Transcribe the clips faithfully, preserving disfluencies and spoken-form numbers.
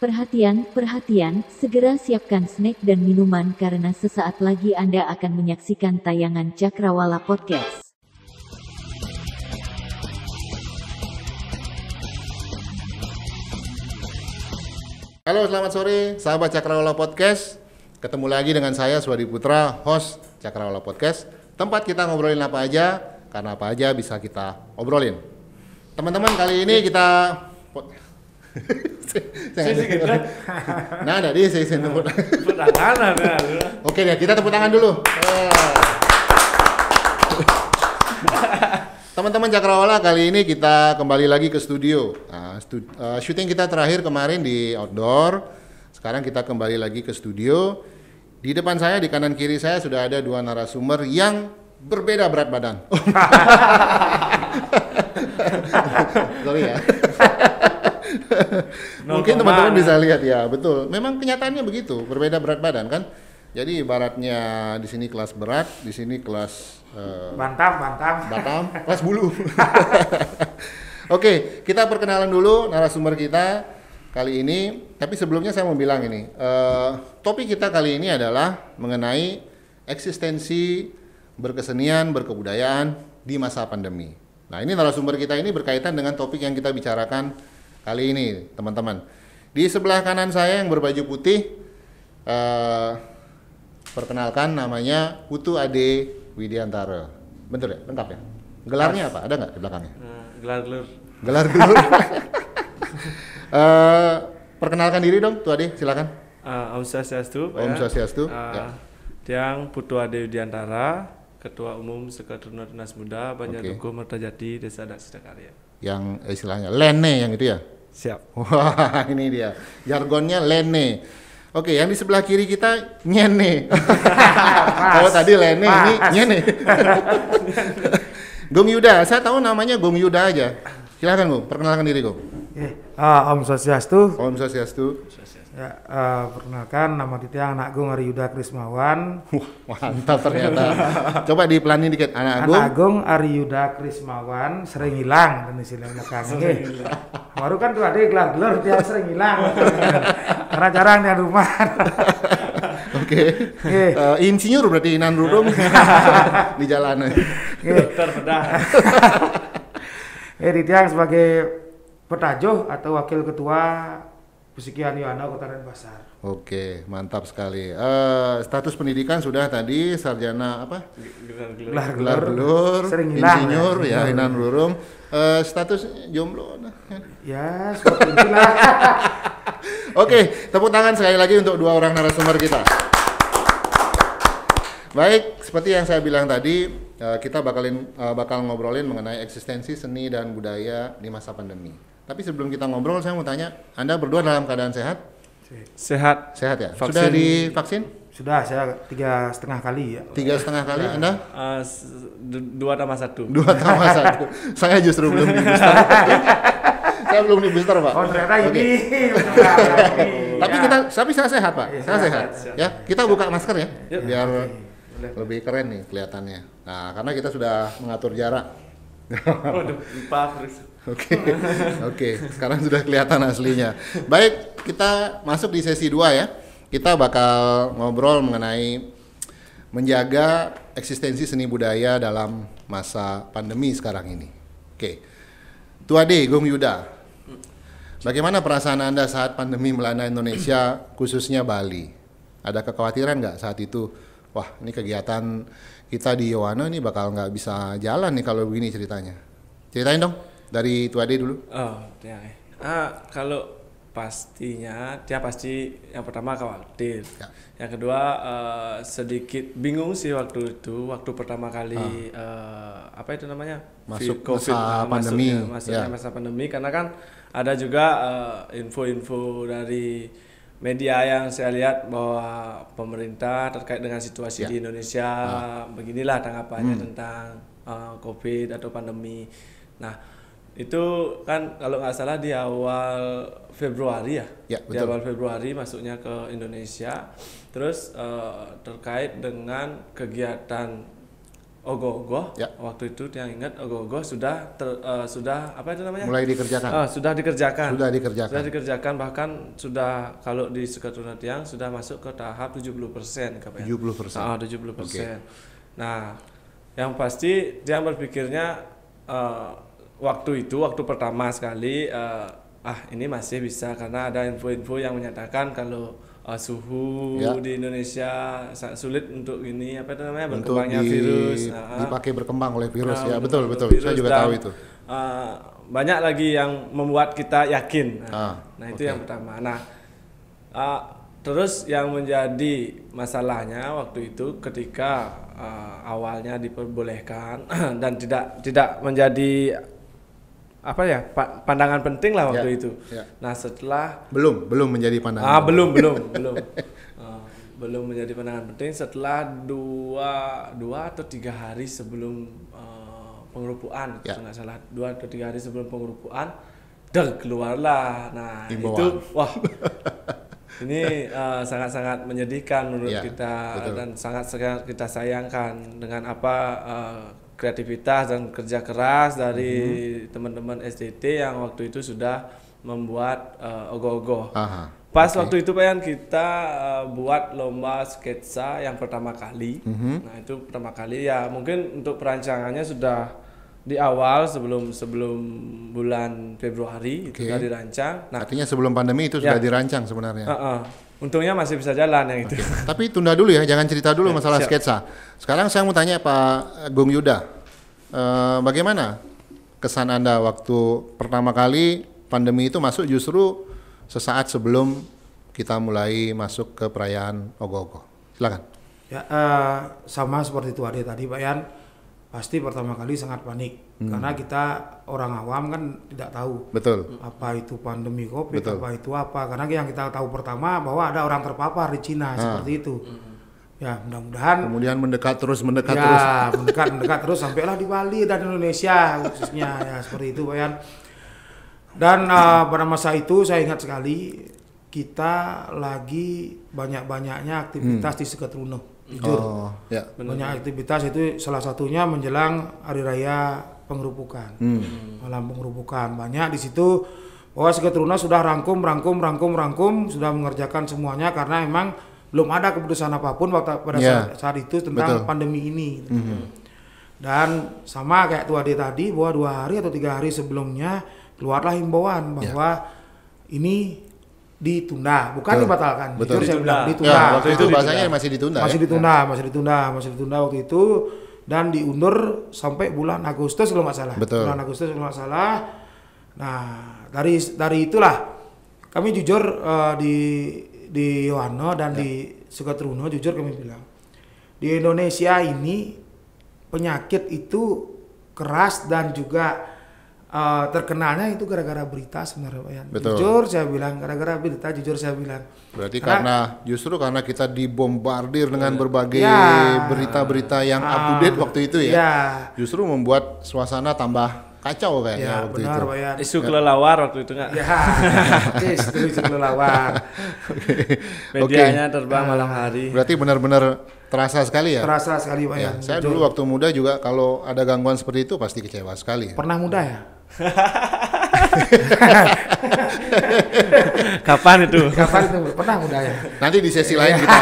Perhatian, perhatian, segera siapkan snack dan minuman karena sesaat lagi Anda akan menyaksikan tayangan Cakrawala Podcast. Halo, selamat sore sahabat Cakrawala Podcast. Ketemu lagi dengan saya Swadi Putra, host Cakrawala Podcast. Tempat kita ngobrolin apa aja, karena apa aja bisa kita obrolin. Teman-teman, kali ini kita nah, ada dia saya tepuk tangan. Oke ya, kita tepuk tangan dulu. Teman-teman Cakrawala, kali ini kita kembali lagi ke studio. Nah, stu- uh, syuting kita terakhir kemarin di outdoor. Sekarang kita kembali lagi ke studio. Di depan saya, di kanan kiri saya sudah ada dua narasumber yang berbeda berat badan. Sorry ya. Mungkin teman-teman bisa lihat ya, betul. Memang kenyataannya begitu, berbeda berat badan kan. Jadi ibaratnya di sini kelas berat, di sini kelas uh, bantam, bantam, bantam, kelas bulu. Oke, kita perkenalan dulu narasumber kita kali ini. Tapi sebelumnya saya mau bilang ini, uh, topik kita kali ini adalah mengenai eksistensi berkesenian, berkebudayaan di masa pandemi. Nah, ini narasumber kita ini berkaitan dengan topik yang kita bicarakan kali ini, teman-teman. Di sebelah kanan saya yang berbaju putih, uh, perkenalkan namanya Putu Ade Widiantara. Betul ya? Lengkap ya? Gelarnya apa? Ada nggak di belakangnya? uh, gelar gelur. Gelar gelur. uh, perkenalkan diri dong, Putu Ade, silakan. Uh, Om Swastiastu. Om Swastiastu. Uh, Ya. Tiang Putu Ade Widiantara, Ketua Umum Sekretariat Dinas Muda Banjarnegara Oke. Mertajati Desa Adat Sidakarya. Yang istilahnya lene yang itu ya? Siap. Wah, ini dia. Jargonnya lene. Oke, yang di sebelah kiri kita nyene. Kalau tadi lene, Mas. ini nyene. Gong Yuda, saya tahu namanya Gong Yuda aja. Silakan Gong, perkenalkan diri Gong. Eh, ah, Om Swastiastu. Om Swastiastu. Ya, uh, perkenalkan nama Titiang Anak Agung Ari Yuda Krismawan. Wah, mantap ternyata. Coba dipelanin dikit, Anak Agung. Anak Agung Ari Yuda Krismawan sering hilang dan istilah belakang. Baru kan tuh ada gelar-gelar dia sering hilang. Karena jarang di rumah. Oke. Uh, insinyur berarti Inan Rudung di jalanan. Dokter bedah. Eh, Titiang sebagai petajoh atau wakil ketua Pusikian Yohana Kota Denpasar. Oke, mantap sekali. Uh, status pendidikan sudah tadi sarjana apa? Gelar gelur. Gelar gelur, Sering hilang, insinyur ya. ya, Inan Rurung. Uh, status jomblo. Nah. Ya, seperti itulah. Oke, tepuk tangan sekali lagi untuk dua orang narasumber kita. Baik, seperti yang saya bilang tadi, uh, kita bakalin uh, bakal ngobrolin mengenai eksistensi seni dan budaya di masa pandemi. Tapi sebelum kita ngobrol, saya mau tanya, Anda berdua dalam keadaan sehat? Sehat. Sehat ya? Vaksin. Sudah divaksin? Sudah, saya tiga setengah kali ya. Tiga setengah kali, Anda? Uh, dua tambah satu. Dua tambah satu. Saya justru belum di booster. Saya belum di booster, Pak. Oh, ternyata Oke. ini. Tapi kita, tapi saya sehat, Pak. Saya sehat. sehat. Ya, kita buka masker ya, Yuk. biar lebih keren nih kelihatannya. Nah, karena kita sudah mengatur jarak. Waduh, lupa terus. Oke, oke. Sekarang sudah kelihatan aslinya. Baik, kita masuk di sesi dua ya. Kita bakal ngobrol mengenai menjaga eksistensi seni budaya dalam masa pandemi sekarang ini. Oke, Tuade Gong Yuda, bagaimana perasaan Anda saat pandemi melanda Indonesia, khususnya Bali? Ada kekhawatiran nggak saat itu? Wah, ini kegiatan kita di Yohana ini bakal nggak bisa jalan nih kalau begini ceritanya. Ceritain dong. Dari Tuade dulu. Oh, ya. Ah, kalau pastinya dia pasti yang pertama khawatir. Ya. Yang kedua uh, sedikit bingung sih waktu itu, waktu pertama kali uh, apa itu namanya? Masuk COVID, masa uh, pandemi. masuknya, masuknya Ya. masa pandemi karena kan ada juga uh, info-info dari media yang saya lihat bahwa pemerintah terkait dengan situasi Ya. di Indonesia beginilah tanggapannya Hmm. tentang uh, COVID atau pandemi. Nah, itu kan kalau nggak salah di awal Februari ya, Ya, di betul. awal Februari masuknya ke Indonesia. Terus uh, terkait dengan kegiatan ogoh-ogoh. Ya. Waktu itu yang ingat ogoh-ogoh sudah ter, uh, sudah apa itu namanya? Mulai dikerjakan. Uh, sudah dikerjakan. Sudah dikerjakan. Sudah dikerjakan, bahkan sudah kalau di Seketruna Tiang sudah masuk ke tahap tujuh puluh persen K P N. tujuh puluh persen. Ah, tujuh puluh persen. Okay. Nah, yang pasti dia berpikirnya uh, waktu itu waktu pertama sekali uh, ah ini masih bisa karena ada info-info yang menyatakan kalau Uh, suhu ya. Di Indonesia sangat sulit untuk ini apa itu namanya berkembangnya di, virus uh, dipakai berkembang oleh virus uh, ya betul betul virus saya juga dan, tahu itu uh, banyak lagi yang membuat kita yakin nah, ah, nah itu okay. Yang pertama. Nah uh, terus yang menjadi masalahnya waktu itu ketika uh, awalnya diperbolehkan dan tidak tidak menjadi apa ya pandangan penting lah waktu ya, itu. Ya. Nah setelah belum belum menjadi pandangan. Ah belum belum belum uh, belum menjadi pandangan penting setelah dua dua atau tiga hari sebelum uh, pengerupuan ya. Nggak salah dua atau tiga hari sebelum pengerupuan, dan keluarlah. Nah Imbauan. Itu wah ini uh, sangat-sangat menyedihkan menurut ya, kita betul. Dan sangat-sangat kita sayangkan dengan apa. Uh, kreativitas dan kerja keras dari mm-hmm. teman-teman S D T yang waktu itu sudah membuat uh, ogoh-ogoh. Aha, Pas okay. waktu itu Pak Yan kita uh, buat lomba sketsa yang pertama kali. Mm-hmm. Nah itu pertama kali ya mungkin untuk perancangannya sudah di awal sebelum sebelum bulan Februari okay. itu sudah dirancang. Nah, artinya sebelum pandemi itu sudah ya, dirancang sebenarnya. Uh-uh. Untungnya masih bisa jalan yang itu. Okay. Tapi tunda dulu ya, jangan cerita dulu ya, masalah siap. Sketsa. Sekarang saya mau tanya Pak Gung Yuda, uh, bagaimana kesan Anda waktu pertama kali pandemi itu masuk justru sesaat sebelum kita mulai masuk ke perayaan ogoh-ogoh? Silakan. Ya uh, sama seperti itu Ade tadi Pak Yan, pasti pertama kali sangat panik hmm. karena kita orang awam kan tidak tahu betul apa itu pandemi Covid, betul. Apa itu apa, karena yang kita tahu pertama bahwa ada orang terpapar di Cina ah. seperti itu. Ya mudah-mudahan kemudian mendekat terus mendekat ya, terus mendekat mendekat terus sampailah di Bali dan Indonesia khususnya ya seperti itu Pak Yan. Dan uh, pada masa itu saya ingat sekali kita lagi banyak-banyaknya aktivitas hmm. di Seketruna. Jujur, oh, ya. banyak aktivitas itu salah satunya menjelang hari raya pengerupukan, hmm. malam pengerupukan banyak di situ. Bahwa Seketruna sudah rangkum, rangkum, rangkum, rangkum, sudah mengerjakan semuanya karena memang belum ada keputusan apapun pada yeah. saat, saat itu tentang betul. Pandemi ini. Mm-hmm. Dan sama kayak Tuh Ade tadi bahwa dua hari atau tiga hari sebelumnya keluarlah himbauan bahwa yeah. ini ditunda, bukan betul. Dibatalkan. Betul. Saya bilang ditunda. Ya, waktu itu bahasanya masih ditunda. Masih ya? ditunda, masih ditunda, masih ditunda waktu itu dan diundur sampai bulan Agustus kalau nggak salah. Betul. Bulan Agustus kalau nggak salah. Nah dari dari itulah kami jujur uh, di di Yohano dan ya. Di Seketruna jujur kami bilang di Indonesia ini penyakit itu keras dan juga Uh, terkenalnya itu gara-gara berita sebenarnya Pak Yan. Jujur saya bilang gara-gara berita, jujur saya bilang. Berarti karena, karena justru karena kita dibombardir dengan berbagai ya, berita-berita yang uh, up to date waktu itu ya, ya. Justru membuat suasana tambah kacau kayaknya ya, waktu benar, itu. Pak Yan. Isu kelelawar waktu itu nggak? Ya, isu, isu kelelawar. Medianya okay. terbang malam hari. Berarti benar-benar terasa sekali ya? Terasa sekali Pak Yan. Ya, saya dulu waktu muda juga kalau ada gangguan seperti itu pasti kecewa sekali. Pernah muda ya? Kapan itu? Kapan itu? Pernah muda ya? Nanti di sesi lain kita.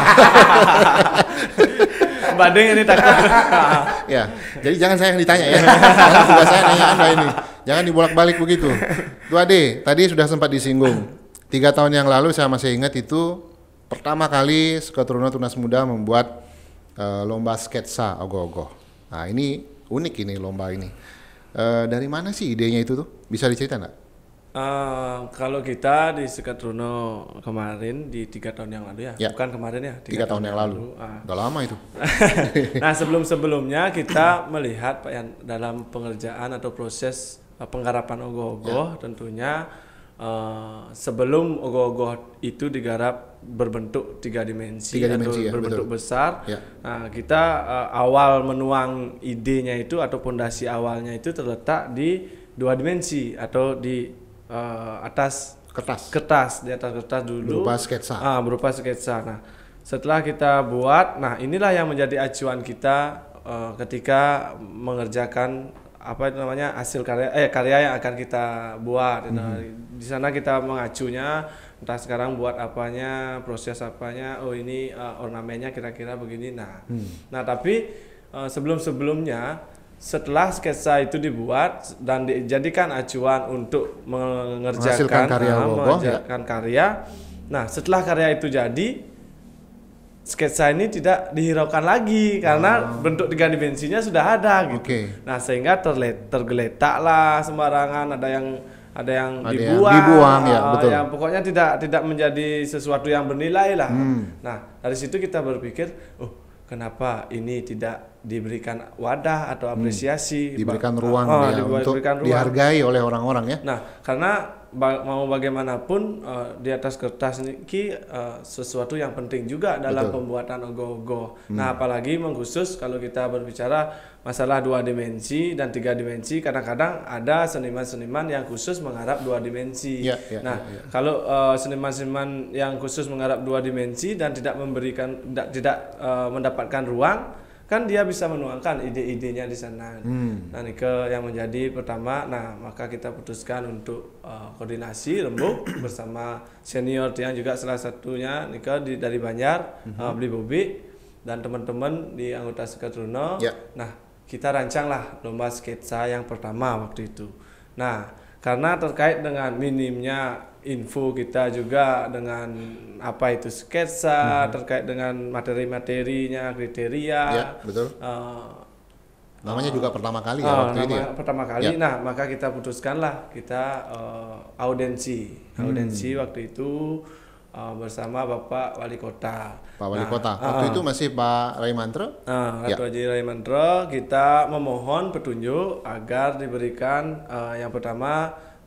Badeng ini takut. Ya, jadi jangan saya yang ditanya ya. Karena sudah saya nanya Anda ini. Jangan dibolak-balik begitu. Tuh Ade, tadi sudah sempat disinggung. Tiga tahun yang lalu saya masih ingat itu pertama kali Seketruna Tunas Muda membuat uh, lomba sketsa ogoh-ogoh. Nah ini unik ini lomba ini. Uh, dari mana sih idenya itu tuh? Bisa diceritain nggak? Uh, kalau kita di Seketruna kemarin di tiga tahun yang lalu ya, ya. bukan kemarin ya, tiga, tiga tahun, tahun yang lalu, lalu. Ah. Udah lama itu. Nah sebelum-sebelumnya kita melihat Pak Yan dalam pengerjaan atau proses uh, penggarapan ogoh-ogoh ya. Tentunya uh, sebelum ogoh-ogoh itu digarap berbentuk tiga dimensi, tiga dimensi atau ya, berbentuk betul. Besar. Ya. Nah, kita uh, awal menuang idenya itu atau pondasi awalnya itu terletak di dua dimensi atau di uh, atas kertas. Kertas di atas kertas dulu. Berupa sketsa. Ah, berupa sketsa. Nah, setelah kita buat, nah inilah yang menjadi acuan kita uh, ketika mengerjakan apa itu namanya hasil karya eh karya yang akan kita buat. Mm-hmm. Nah, di sana kita mengacunya entah sekarang buat apanya, proses apanya, oh ini uh, ornamennya kira-kira begini. Nah, mm. nah tapi uh, sebelum-sebelumnya setelah sketsa itu dibuat dan dijadikan acuan untuk mengerjakan karya, uh, logo, mengerjakan ya. karya. Nah, setelah karya itu jadi, sketsa ini tidak dihiraukan lagi karena oh. bentuk tiga dimensinya sudah ada gitu. Okay. Nah, sehingga terlet, tergeletaklah sembarangan, ada yang ada yang ada dibuang, yang dibuang ya, betul. Yang pokoknya tidak tidak menjadi sesuatu yang bernilai lah. Hmm. Nah, dari situ kita berpikir, oh, kenapa ini tidak diberikan wadah atau apresiasi, hmm. diberikan ruang oh, ya, untuk ruang. dihargai oleh orang-orang ya. Nah, karena ba mau bagaimanapun uh, di atas kertas ini uh, sesuatu yang penting juga dalam Betul. pembuatan ogoh-ogoh. Hmm. Nah, apalagi mengkhusus kalau kita berbicara masalah dua dimensi dan tiga dimensi, kadang-kadang ada seniman-seniman yang khusus mengharap dua dimensi. Ya, ya, nah, ya, ya. kalau uh, seniman-seniman yang khusus mengharap dua dimensi dan tidak memberikan tidak, tidak uh, mendapatkan ruang, kan dia bisa menuangkan ide-idenya di sana. Hmm. Nah, ini ke yang menjadi pertama. Nah, maka kita putuskan untuk uh, koordinasi rembuk bersama senior yang juga salah satunya Nika di, dari Banjar, hmm. uh, Beli Bobi dan teman-teman di anggota Sekatruno. Ya. Nah, kita rancanglah lomba sketsa yang pertama waktu itu. Nah, karena terkait dengan minimnya info kita juga dengan apa itu sketsa, hmm. terkait dengan materi-materinya, kriteria. Ya, betul. Uh, namanya uh, juga pertama kali ya uh, waktu itu ya? Pertama kali, ya. Nah maka kita putuskanlah kita uh, audensi. Hmm. Audensi waktu itu uh, bersama Bapak Wali Kota. Pak Wali nah, Kota, waktu uh, itu masih Pak Raimantro? Uh, Ratu Haji ya. Raimantro, kita memohon petunjuk agar diberikan uh, yang pertama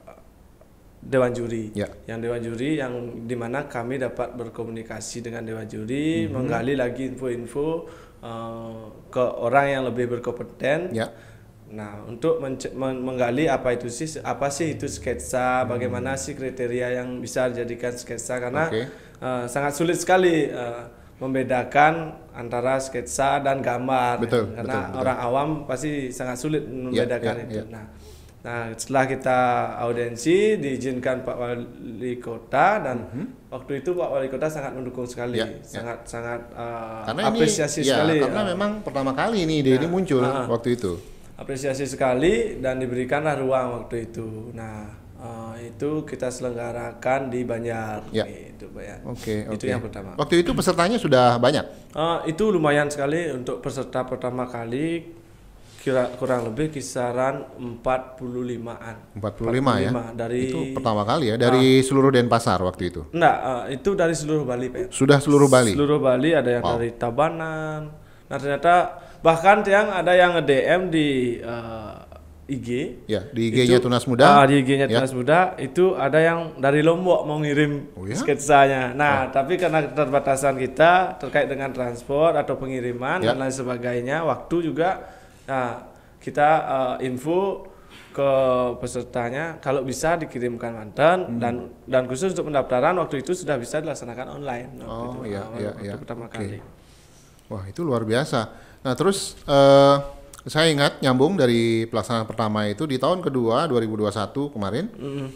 Dewan Juri, ya. yang Dewan Juri yang dimana kami dapat berkomunikasi dengan Dewan Juri, mm-hmm. menggali lagi info-info uh, ke orang yang lebih berkompeten. Ya. Nah, untuk menggali apa itu sih, apa sih itu sketsa, hmm. bagaimana sih kriteria yang bisa dijadikan sketsa, karena okay. uh, sangat sulit sekali uh, membedakan antara sketsa dan gambar, betul, karena betul, orang betul. awam pasti sangat sulit membedakan ya, ya, itu. Ya. Nah. Nah, setelah kita audensi diizinkan Pak Wali Kota dan mm-hmm. waktu itu Pak Wali Kota sangat mendukung sekali, ya, sangat ya. sangat uh, apresiasi ini, sekali. Ya, karena uh, memang pertama kali ini ide nah, ini muncul uh, waktu itu. Apresiasi sekali dan diberikanlah ruang waktu itu. Nah, uh, itu kita selenggarakan di Banjar. Ya. Gitu, Pak. Oke, itu oke. yang pertama. Waktu itu pesertanya sudah banyak? Uh, itu lumayan sekali untuk peserta pertama kali. Kira kurang lebih kisaran empat puluh limaan. empat puluh lima ya? Dari, itu pertama kali ya? Dari uh, seluruh Denpasar waktu itu? Enggak, uh, itu dari seluruh Bali, Pak. Sudah seluruh Bali? Seluruh Bali, ada yang wow. dari Tabanan. Nah, ternyata bahkan yang ada yang nge-D M di uh, I G. Ya, di I G-nya Tunas Muda. Uh, di I G-nya ya. Tunas Muda, itu ada yang dari Lombok mau ngirim oh, ya? sketsanya. Nah, oh. tapi karena keterbatasan kita terkait dengan transport atau pengiriman ya. dan lain sebagainya, waktu juga. Nah, kita uh, info ke pesertanya kalau bisa dikirimkan mantan hmm. dan dan khusus untuk pendaftaran waktu itu sudah bisa dilaksanakan online. Oh itu, iya, uh, iya, waktu iya. pertama okay. kali. Wah, itu luar biasa. Nah, terus uh, saya ingat nyambung dari pelaksanaan pertama itu di tahun kedua dua ribu dua puluh satu kemarin. Mm-hmm.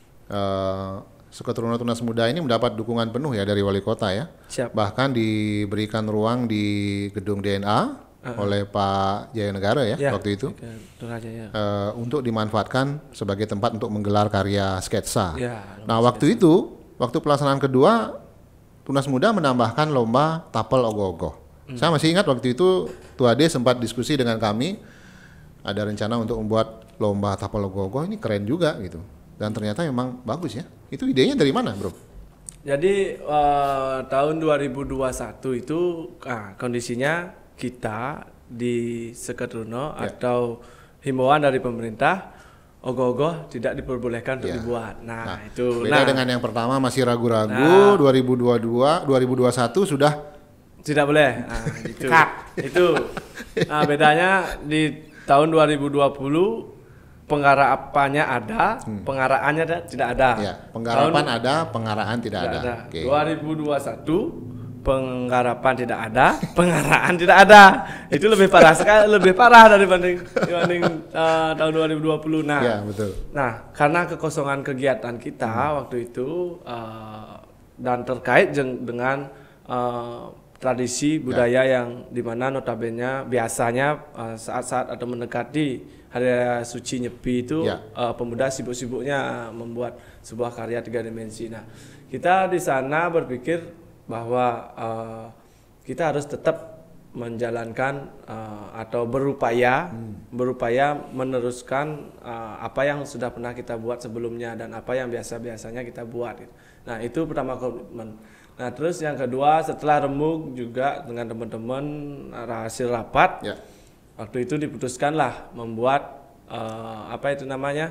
uh, Sekatruno Tunas Muda ini mendapat dukungan penuh ya dari Wali Kota ya. Siap. Bahkan diberikan ruang di gedung D N A uh-huh. oleh Pak Jaya Negara ya, ya waktu itu ya. uh, untuk dimanfaatkan sebagai tempat untuk menggelar karya sketsa. Ya, nah waktu sketsa. itu, waktu pelaksanaan kedua, Tunas Muda menambahkan lomba tapel ogoh-ogoh. Hmm. Saya masih ingat waktu itu Tuade sempat diskusi dengan kami, ada rencana untuk membuat lomba tapel ogoh-ogoh, ini keren juga gitu. Dan ternyata memang bagus ya. Itu idenya dari mana, Bro? Jadi uh, tahun dua ribu dua puluh satu itu ah, kondisinya kita di Sekatruno ya. atau himbauan dari pemerintah ogoh-ogoh tidak diperbolehkan untuk ya. dibuat. Nah, nah itu beda nah, dengan yang pertama masih ragu-ragu. Nah, dua ribu dua puluh dua, dua ribu dua puluh satu sudah tidak boleh. Nah, itu. itu. Nah, bedanya di tahun dua ribu dua puluh penggarapannya ada, hmm. pengarahannya ada, tidak ada. Ya, penggarapan tahun, ada, pengarahan tidak, tidak ada. ada. Okay. dua ribu dua puluh satu penggarapan tidak ada, pengaraan tidak ada. Itu lebih parah sekali, lebih parah dibanding dibanding uh, tahun dua ribu dua puluh. Nah, ya, betul. Nah, karena kekosongan kegiatan kita hmm. waktu itu uh, dan terkait jeng, dengan uh, tradisi budaya ya. yang dimana notabene biasanya uh, saat-saat atau mendekati hari raya suci Nyepi itu ya. uh, pemuda sibuk-sibuknya membuat sebuah karya tiga dimensi. Nah, kita di sana berpikir bahwa uh, kita harus tetap menjalankan uh, atau berupaya hmm. berupaya meneruskan uh, apa yang sudah pernah kita buat sebelumnya dan apa yang biasa-biasanya kita buat. Nah, itu pertama komitmen. Nah, terus yang kedua setelah remuk juga dengan teman-teman hasil rapat, ya. waktu itu diputuskanlah membuat uh, apa itu namanya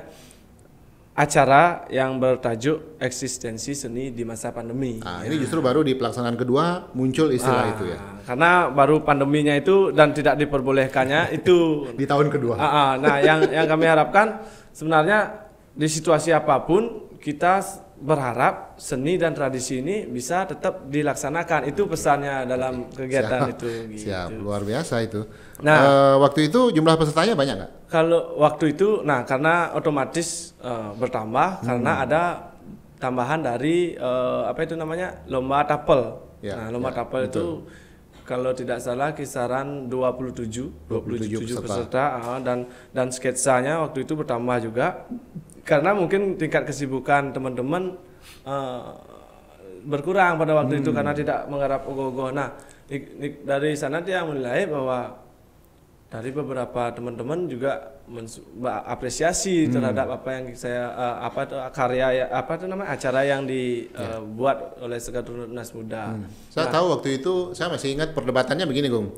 acara yang bertajuk eksistensi seni di masa pandemi. Nah, ini justru baru di pelaksanaan kedua muncul istilah ah, itu ya. Karena baru pandeminya itu dan tidak diperbolehkannya itu di tahun kedua. Ah, ah, nah, yang yang kami harapkan sebenarnya di situasi apapun kita berharap seni dan tradisi ini bisa tetap dilaksanakan. Itu pesannya dalam kegiatan siap, itu. Gitu. Siap, luar biasa itu. Nah, uh, waktu itu jumlah pesertanya banyak nggak? Kalau waktu itu, nah karena otomatis uh, bertambah hmm. karena ada tambahan dari uh, apa itu namanya lomba tapel. Ya, nah, lomba ya, tapel betul. itu kalau tidak salah kisaran dua puluh tujuh peserta, peserta uh, dan dan sketsanya waktu itu bertambah juga. Karena mungkin tingkat kesibukan teman-teman uh, berkurang pada waktu hmm. itu karena tidak menggarap ogoh-ogoh. Nah, di, di, dari sana dia menilai bahwa dari beberapa teman-teman juga apresiasi hmm. terhadap apa yang saya uh, apa itu karya apa itu namanya acara yang dibuat uh, ya. oleh Sekretariat Tunas Muda. Hmm. Saya nah, tahu waktu itu saya masih ingat perdebatannya begini, Gung.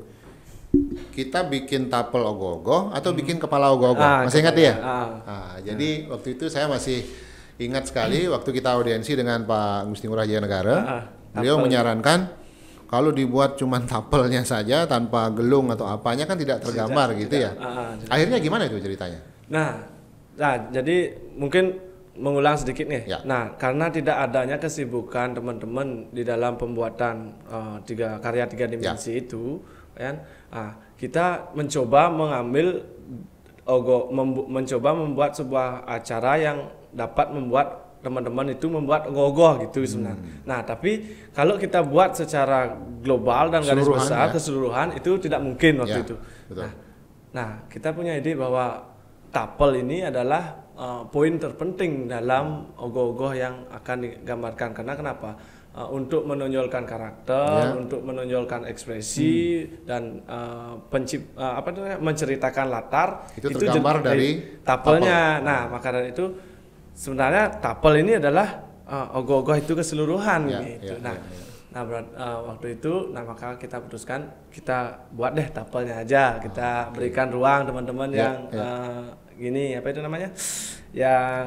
Kita bikin tapel ogoh-ogoh atau hmm. bikin kepala ogoh-ogoh, ah, masih ingat ya? Ah. Nah, jadi ah. waktu itu saya masih ingat sekali hmm. waktu kita audiensi dengan Pak Gusti Ngurah Jaya Negara, ah, beliau tapel. menyarankan kalau dibuat cuman tapelnya saja tanpa gelung atau apanya kan tidak tergambar tidak, gitu tidak. ya. Ah, Akhirnya gimana itu ceritanya? Nah, nah jadi mungkin mengulang sedikit nih. Ya. Nah, karena tidak adanya kesibukan teman-teman di dalam pembuatan uh, tiga karya tiga dimensi ya. itu, kan? Nah, kita mencoba mengambil ogo, membu, mencoba membuat sebuah acara yang dapat membuat teman-teman itu membuat ogoh-ogoh gitu sebenarnya. Hmm. Nah, tapi kalau kita buat secara global dan garis besar ya. keseluruhan itu tidak mungkin waktu ya, itu. Betul. Nah, nah, kita punya ide bahwa tapel ini adalah uh, poin terpenting dalam ogoh-ogoh yang akan digambarkan. Karena kenapa? Uh, untuk menonjolkan karakter, ya. untuk menonjolkan ekspresi hmm. dan uh, pencip, uh, apa namanya menceritakan latar itu tergambar itu dari tapelnya. Tapel. Nah, maka dari itu sebenarnya tapel ini adalah uh, ogoh-ogoh itu keseluruhan ya, gitu. Ya, nah, ya, ya. nah berat, uh, waktu itu, nah maka kita putuskan kita buat deh tapelnya aja, kita oh, berikan okay. ruang teman-teman ya, yang ya. Uh, gini apa itu namanya, yang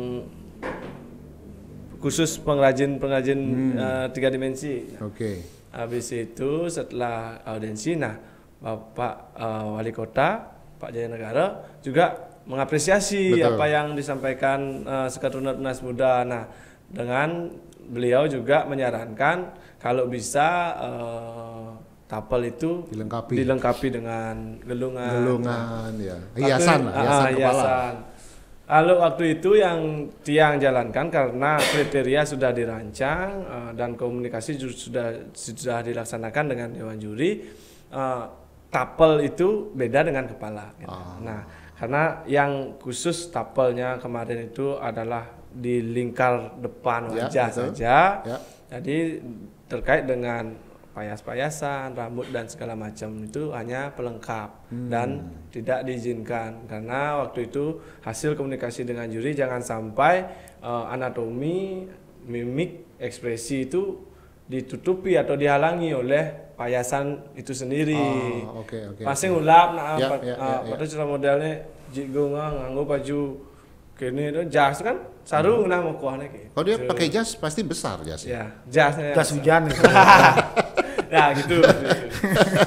khusus pengrajin-pengrajin hmm. uh, tiga dimensi. Nah, Oke. Okay. Habis itu setelah audiensi, nah Bapak uh, Wali Kota Pak Jaya Negara juga mengapresiasi Betul. apa yang disampaikan uh, Sekretariat Tunas Muda. Nah, dengan beliau juga menyarankan kalau bisa uh, tapel itu dilengkapi, dilengkapi dengan gelungan, gelungan, ya, hiasan, lah, hiasan uh, kepala. Hiasan. Lalu waktu itu yang Tiang jalankan karena kriteria sudah dirancang uh, dan komunikasi sudah sudah dilaksanakan dengan Dewan Juri, uh, tapel itu beda dengan kepala. Gitu. Oh. Nah, karena yang khusus tapelnya kemarin itu adalah di lingkar depan wajah ya, saja, ya. Jadi terkait dengan payas-payasan, rambut dan segala macam itu hanya pelengkap hmm. dan tidak diizinkan karena waktu itu hasil komunikasi dengan juri jangan sampai uh, anatomi, mimik, ekspresi itu ditutupi atau dihalangi oleh payasan itu sendiri. Oh, okay, okay, Pasti okay. ngulap nah ya, ya, uh, ya, pada ya. cara modelnya jigo nganggo baju kini itu jas kan sarung hmm. nah mau kuahnya gitu. Kalau dia pakai jas pasti besar jasnya. Ya, jasnya. Jas hujan. Ya gitu. gitu.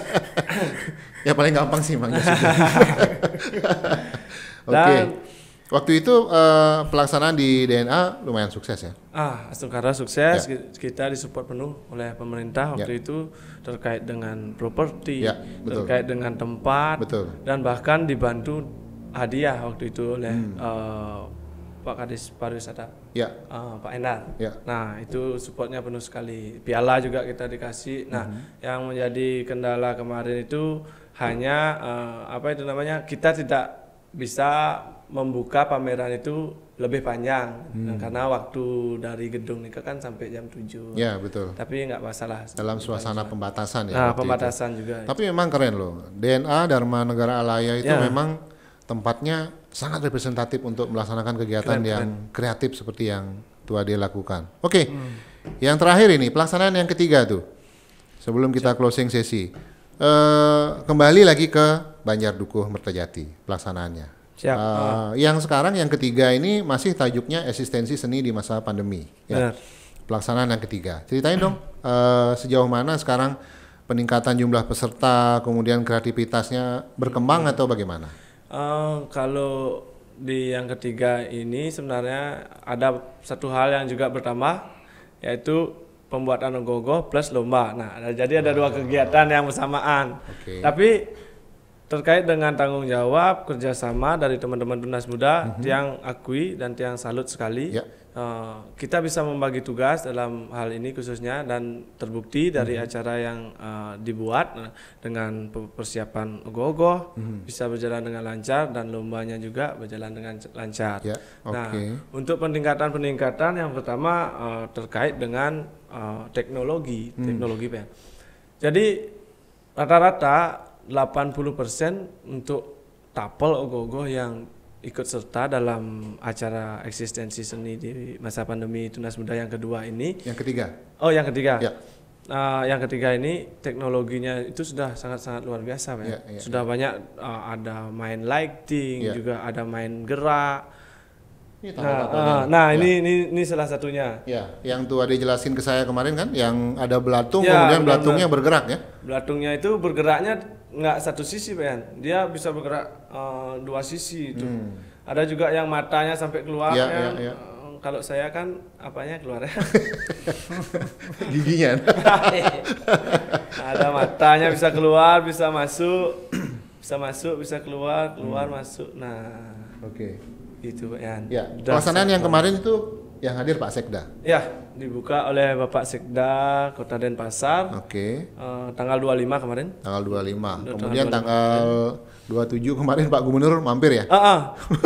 Ya paling gampang sih Bang. Oke. Okay. Waktu itu uh, pelaksanaan di D N A lumayan sukses ya? Ah, Astungkara sukses, Ya. kita disupport penuh oleh pemerintah waktu Ya. itu terkait dengan properti, Ya, betul. terkait dengan tempat, Betul. dan bahkan dibantu hadiah waktu itu oleh Hmm. eh, Pak Kadis Pariwisata, Ya. eh, Pak Endar. Ya. Nah itu supportnya penuh sekali. Piala juga kita dikasih. Nah Hmm. yang menjadi kendala kemarin itu hanya eh, apa itu namanya, kita tidak bisa membuka pameran itu lebih panjang. Nah, karena waktu dari gedung ini kan sampai jam tujuh. Ya, betul. Tapi nggak masalah. Dalam suasana pembatasan ya. Nah, waktu pembatasan itu. juga. Tapi memang keren loh. D N A Dharma Negara Alaya itu Ya. memang tempatnya sangat representatif untuk melaksanakan kegiatan Keren, yang kreatif seperti yang Tua D lakukan. Oke, yang terakhir ini pelaksanaan yang ketiga tuh. Sebelum kita closing sesi, eh, kembali lagi ke Banjar Dukuh Mertajati pelaksanaannya. Siap. Eh, Yang sekarang yang ketiga ini masih tajuknya eksistensi seni di masa pandemi. Ya. Benar. Pelaksanaan yang ketiga. Ceritain dong eh, sejauh mana sekarang peningkatan jumlah peserta, kemudian kreativitasnya berkembang atau bagaimana? Eh, kalau di yang ketiga ini sebenarnya ada satu hal yang juga bertambah, yaitu pembuatan ogoh-ogoh plus lomba. Nah, ada- jadi ada dua kegiatan yang bersamaan. Oke. Tapi terkait dengan tanggung jawab kerjasama dari teman-teman Tunas Muda, Tiang akui dan Tiang salut sekali. Ya. Eh, kita bisa membagi tugas dalam hal ini khususnya, dan terbukti dari acara yang eh, dibuat eh, dengan pe- persiapan ogoh-ogoh bisa berjalan dengan lancar, dan lombanya juga berjalan dengan c- lancar. Ya, Nah, oke. untuk peningkatan-peningkatan yang pertama eh, terkait dengan eh, teknologi, teknologi Pak. Jadi rata-rata delapan puluh persen untuk tapel ogoh-ogoh yang ikut serta dalam acara eksistensi seni di masa pandemi Tunas Muda yang kedua ini. Yang ketiga. Oh, yang ketiga. Ya. Nah, yang ketiga ini teknologinya itu sudah sangat-sangat luar biasa, Pak. Ya, ya, sudah banyak uh, ada main lighting, Ya. juga ada main gerak. Ini Nah, tampil-tampilnya. uh, nah Ya. ini, ini ini salah satunya. Ya, yang Tua D jelasin ke saya kemarin kan, yang ada belatung, Ya, kemudian benar-benar. belatungnya bergerak ya. Belatungnya itu bergeraknya nggak satu sisi, Pak. Dia bisa bergerak uh, dua sisi itu. Ada juga yang matanya sampai keluar. Ya, ya. ya, ya. Uh, Kalau saya kan apanya keluar ya. Giginya. Ada matanya bisa keluar, bisa masuk, bisa masuk, bisa keluar, keluar masuk. Nah, Oke. itu Pak Yan. Ya, Udah pelaksanaan yang sangat- kemarin itu yang hadir Pak Sekda. Ya, dibuka oleh Bapak Sekda Kota Denpasar Oke. eh, tanggal dua puluh lima kemarin. Tanggal dua puluh lima. Udah Kemudian tanggal tanggal dua puluh tujuh kemarin Pak Gubernur mampir ya. Ah, ah.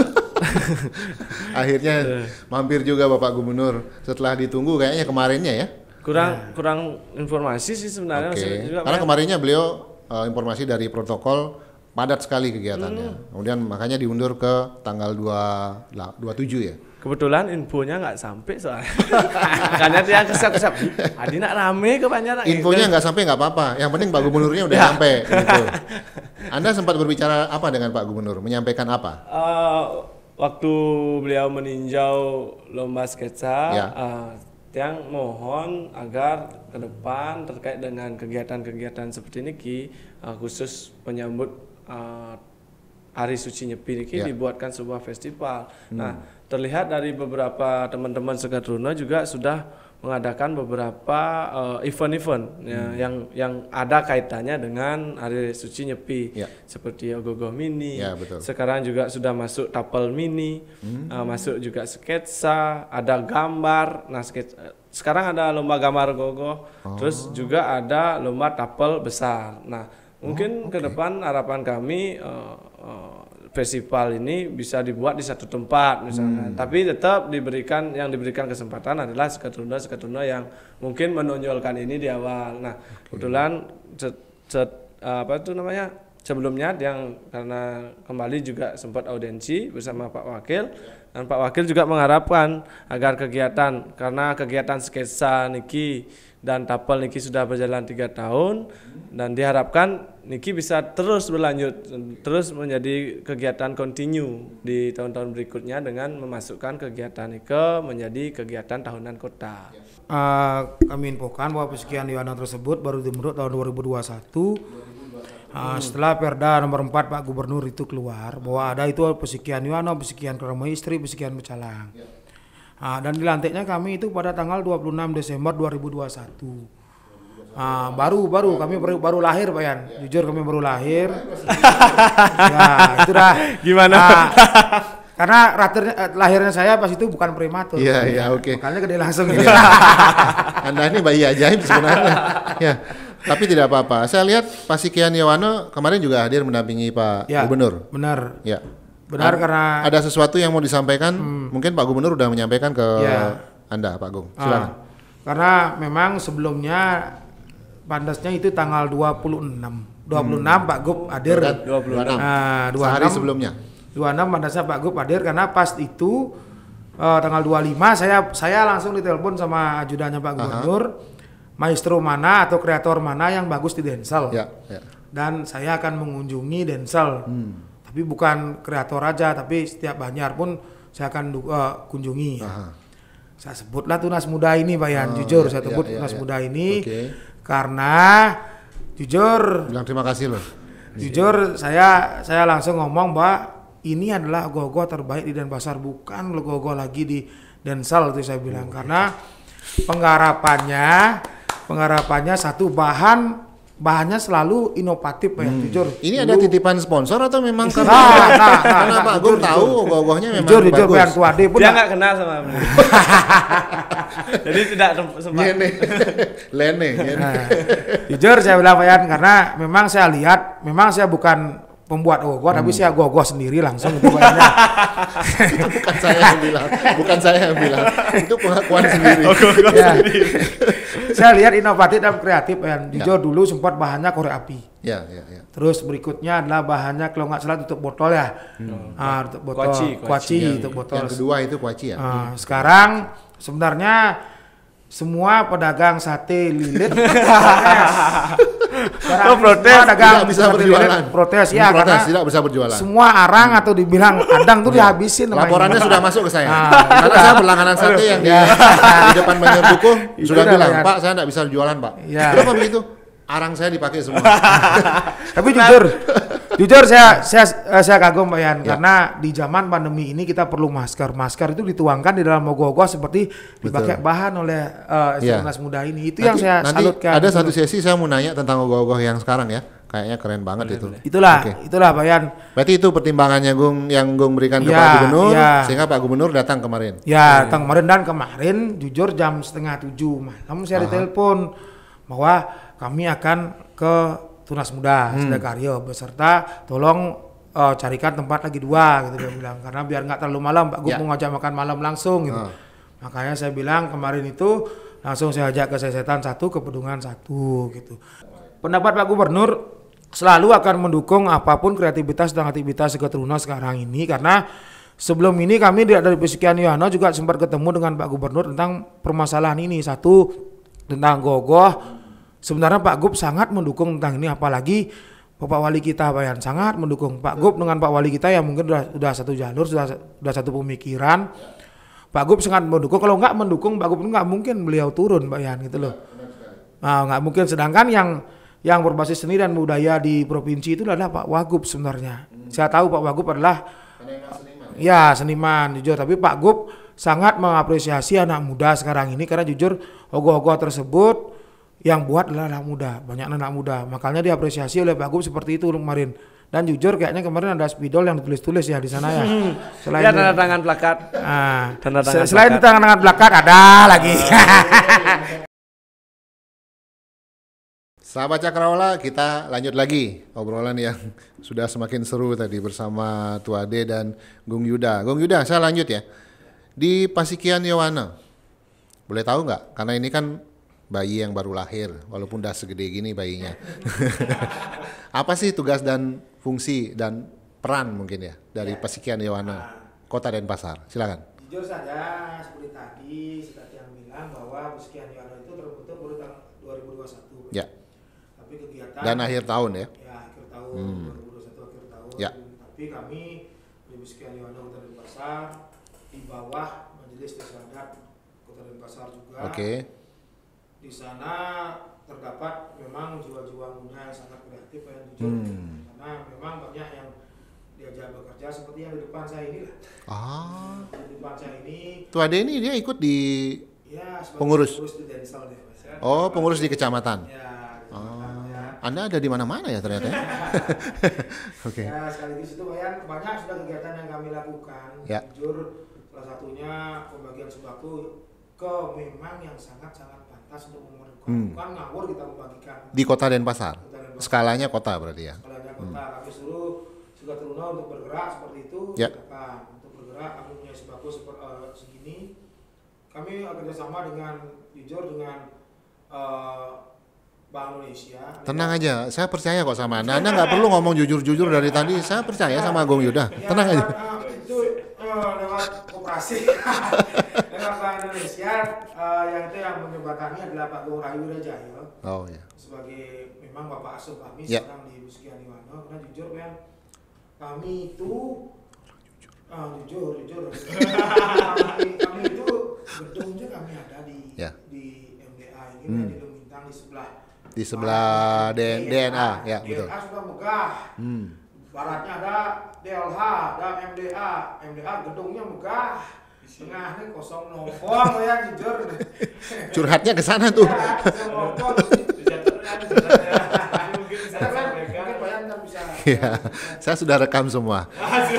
Akhirnya mampir juga Bapak Gubernur setelah ditunggu kayaknya kemarinnya ya. kurang kurang informasi sih sebenarnya. Oke. Masih juga, Karena Pak. kemarinnya beliau uh, informasi dari protokol padat sekali kegiatannya. Hmm. Kemudian makanya diundur ke tanggal dua puluh tujuh ya. Kebetulan infonya nggak sampai soalnya. Makanya dia kesap-kesap. Adi nak rame ke Banjar. Infonya nggak sampai nggak apa-apa. Yang penting Pak Gubernurnya udah Ya. sampai. Gitu. Anda sempat berbicara apa dengan Pak Gubernur? Menyampaikan apa? Eh, waktu beliau meninjau lomba sketsa, Ya. eh, Tiang mohon agar ke depan terkait dengan kegiatan-kegiatan seperti ini Ki, eh, khusus menyambut eh, Hari Suci Nyepi ini Ya. dibuatkan sebuah festival. Nah, terlihat dari beberapa teman-teman Segatruna juga sudah mengadakan beberapa eh, event-event ya, yang yang ada kaitannya dengan Hari Suci Nyepi, Ya. seperti ogoh-ogoh mini. Ya, betul. Sekarang juga sudah masuk tapel mini, uh, masuk juga sketsa, ada gambar. Nah, sketsa, sekarang ada lomba gambar gogoh, terus juga ada lomba tapel besar. Nah, mungkin ke depan harapan kami uh, uh, festival ini bisa dibuat di satu tempat misalnya, tapi tetap diberikan yang diberikan kesempatan adalah Segatruna-Segatruna yang mungkin menonjolkan ini di awal. Nah, kebetulan set- set- apa itu namanya? Sebelumnya yang karena kembali juga sempat audiensi bersama Pak Wakil, dan Pak Wakil juga mengharapkan agar kegiatan, karena kegiatan sketsa niki dan tapel niki sudah berjalan tiga tahun, dan diharapkan niki bisa terus berlanjut, terus menjadi kegiatan kontinu di tahun-tahun berikutnya dengan memasukkan kegiatan nike menjadi kegiatan tahunan kota. Eh, kami infokan bahwa pesekian Yohana tersebut baru dimulai tahun dua ribu dua puluh satu Uh, setelah Perda nomor empat Pak Gubernur itu keluar bahwa ada itu Pesekian Yoano, Pesekian Kerama Istri, Pesekian Becalang. Uh, dan dilantiknya kami itu pada tanggal dua puluh enam Desember dua ribu dua puluh satu. Uh, baru baru kami baru, baru lahir Pak Yan. Jujur kami baru lahir. Ya, itu dah. Gimana? Uh, karena raternya, lahirnya saya pas itu bukan prematur. Iya, iya, oke. Makanya gede langsung. Anda ini bayi ajaib sebenarnya. Ya. Tapi tidak apa-apa. Saya lihat Pak Sekian Yoano kemarin juga hadir mendampingi Pak Ya, Gubernur. Benar. Ya. Benar A- karena ada sesuatu yang mau disampaikan. Hmm. Mungkin Pak Gubernur udah menyampaikan ke Ya. Anda, Pak Gung. Silakan. Ah, karena memang sebelumnya pandasnya itu tanggal dua puluh enam. dua puluh enam hmm. Pak Gub hadir. dua puluh enam. Nah, dua puluh enam Sehari sebelumnya. dua puluh enam pandasnya Pak Gub hadir karena pas itu uh, tanggal dua puluh lima saya saya langsung ditelepon sama ajudannya Pak Gubernur. Maestro mana atau kreator mana yang bagus di Densel. Ya, ya. Dan saya akan mengunjungi Densel. Hmm. Tapi bukan kreator aja, tapi setiap Banjar pun saya akan uh, kunjungi. Aha. Saya sebutlah Tunas Muda ini Pak Yan, oh, jujur ya, saya sebut ya, Tunas ya, Muda ya. ini okay. Karena jujur bilang terima kasih loh. Jujur saya saya langsung ngomong bahwa ini adalah ogoh-ogoh terbaik di Denpasar, bukan ogoh-ogoh lagi di Densel itu saya bilang. Oh, karena penggarapannya penggarapannya satu bahan bahannya selalu inovatif ya, hmm. jujur. Ini ada Dulu, titipan sponsor atau memang karena nah, nah, nah, karena nah, Pak Gung tahu ogoh-ogohnya memang jujur, bagus. Jujur, jujur, Tuade pun dia nggak kenal sama beliau. Jadi tidak sempat. Lene, Lene. Nah, jujur saya bilang Pak Yan, karena memang saya lihat, memang saya bukan pembuat ogoh, hmm. tapi saya gogoh sendiri langsung itu Pak Yan. Itu bukan saya yang bilang, bukan saya yang bilang, itu pengakuan sendiri. Ogoh-ogoh ya. sendiri. Saya lihat inovatif dan kreatif Pak. Jujur ya. Dulu sempat bahannya korek api. Ya, ya, ya. Terus berikutnya adalah bahannya kalau nggak salah tutup botol ya. Hmm. Ah, tutup botol. Kuaci, kuaci, kuaci ya, tutup botol. Yang kedua itu kuaci ya. Ah, sekarang sebenarnya semua pedagang sate lilit oh, protes dagang tidak bisa berjualan. Protes ya, protes, karena tidak bisa berjualan. Semua arang atau dibilang adang tuh dihabisin. Laporannya sudah masuk ke saya. Nah, karena saya berlangganan sate yang di, di depan Banjar Dukuh sudah bilang, Pak saya tidak bisa jualan Pak. Ya. Kenapa begitu? Arang saya dipakai semua. Tapi jujur, jujur saya saya saya kagum Pak Yan, ya. Karena di zaman pandemi ini kita perlu masker. Masker itu dituangkan di dalam ogoh-ogoh seperti dipakai bahan oleh uh, ya. Tunas Muda ini. Itu nanti, yang saya nanti salutkan. Ada satu sesi saya mau nanya tentang ogoh-ogoh yang sekarang ya. Kayaknya keren banget boleh, itu. Boleh. Itulah, okay. itulah Pak Yan. Berarti itu pertimbangannya Gung yang Gung berikan ke ya, Pak Gubernur, ya. sehingga Pak Gubernur datang kemarin. Ya, datang kemarin dan kemarin jujur jam setengah tujuh malam saya ditelepon bahwa kami akan ke Tunas Muda hmm. Sedakaryo beserta tolong uh, carikan tempat lagi dua gitu dia bilang, karena biar nggak terlalu malam Pak Gung ya. Mau ngajak makan malam langsung gitu. Uh. Makanya saya bilang kemarin itu langsung saya ajak ke Sesetan satu, ke Pedungan satu gitu. Pendapat Pak Gubernur selalu akan mendukung apapun kreativitas dan aktivitas Seketruna sekarang ini, karena sebelum ini kami dari Pesekian Yoano juga sempat ketemu dengan Pak Gubernur tentang permasalahan ini. Satu tentang gogoh. Sebenarnya Pak Gub sangat mendukung tentang ini, apalagi Bapak Wali kita Pak Yan sangat mendukung. Pak Gub dengan Pak Wali kita yang mungkin sudah, sudah satu jalur, sudah, sudah satu pemikiran. Pak Gub sangat mendukung. Kalau nggak mendukung Pak Gub nggak mungkin beliau turun Pak Yan gitu loh. Nah, nggak mungkin. Sedangkan yang yang berbasis seni dan budaya di provinsi itu adalah Pak Wagub sebenarnya. Hmm. Saya tahu Pak Wagub adalah seniman, ya seniman jujur. Tapi Pak Gub sangat mengapresiasi anak muda sekarang ini, karena jujur ogoh-ogoh tersebut yang buat adalah anak muda, banyak anak muda. Makanya diapresiasi oleh Pak Gub seperti itu kemarin. Dan jujur kayaknya kemarin ada spidol yang ditulis-tulis ya di sana ya. Selain ya tanda tangan plakat. Nah, tanda tangan selain plakat. tanda tangan plakat ada lagi. Sahabat Cakrawala, kita lanjut lagi obrolan yang sudah semakin seru tadi bersama Tuade dan Gung Yuda. Gung Yuda, saya lanjut ya. Di Pesekian Yoano, boleh tahu nggak? Karena ini kan bayi yang baru lahir, walaupun udah segede gini bayinya. Apa sih tugas dan fungsi dan peran mungkin ya dari ya. Pesekian Yoano, Kota Denpasar? Silakan. Jujur saja seperti tadi seperti yang bilang bahwa Pesekian Yoano itu terbentuk baru tahun dua ribu dua puluh satu. Ya. Tapi kegiatan dan akhir tahun ya. Ya, akhir tahun hmm. dua ribu dua puluh satu akhir tahun. Ya. Tapi kami di Pesekian Yoano Kota Denpasar di bawah Majelis Desa Adat Kota Denpasar juga. Oke. Okay. Di Di sana terdapat memang jiwa-jiwa muda yang sangat kreatif ya, jujur. Hmm. Karena memang banyak yang diajak bekerja seperti yang di depan saya ini lah. Ah. Di depan saya ini. Tuh Ade ini dia ikut di Ya, sebagai pengurus. pengurus di Densel deh, Mas. Ya. Oh, pengurus di kecamatan. Ya, di Oh. kecamatan, ya. Anda ada di mana-mana ya ternyata. Ya? Oke. Ya, sekaligus itu Bayan, banyak sudah kegiatan yang kami lakukan. Ya. Jujur, salah satunya pembagian sembako ke memang yang sangat-sangat pantas untuk memerlukan. Hmm. Bukan ngawur kita membagikan. Di Kota Denpasar. Kota Denpasar. Skalanya kota berarti ya. Skalanya kota, kami suruh Sukatruna untuk bergerak seperti itu. Ya. Katakan, untuk bergerak kami punya sembako seperti uh, segini. Kami kerjasama dengan jujur dengan uh, Bank Indonesia. Tenang aja, saya percaya kok sama Anda. Anda nggak perlu ngomong jujur-jujur dari tadi. Saya percaya sama Agung Yuda. Ya, Tenang aja. uh, itu uh, lewat koperasi lewat Bank Indonesia uh, yang itu yang menjembatani adalah Pak Gong Rayu Wirajaya Oh ya. sebagai memang Bapak asuh kami Ya. sekarang di Buskiani Wano. Karena jujur kan kami itu uh, jujur jujur kami, kami itu gedungnya kami ada di Ya. di M D A ini Hmm. di Lumintang di sebelah Di sebelah D- D N A, ya D N A betul. sudah megah. Hmm. Baratnya ada D L H, ada M D A, M D A gedungnya megah, tengahnya kosong nongkrong ya jujur. Curhatnya ke sana tuh. Ya, kosong nongkrong. Mungkin Bayan kan bisa. Iya, saya sudah rekam semua.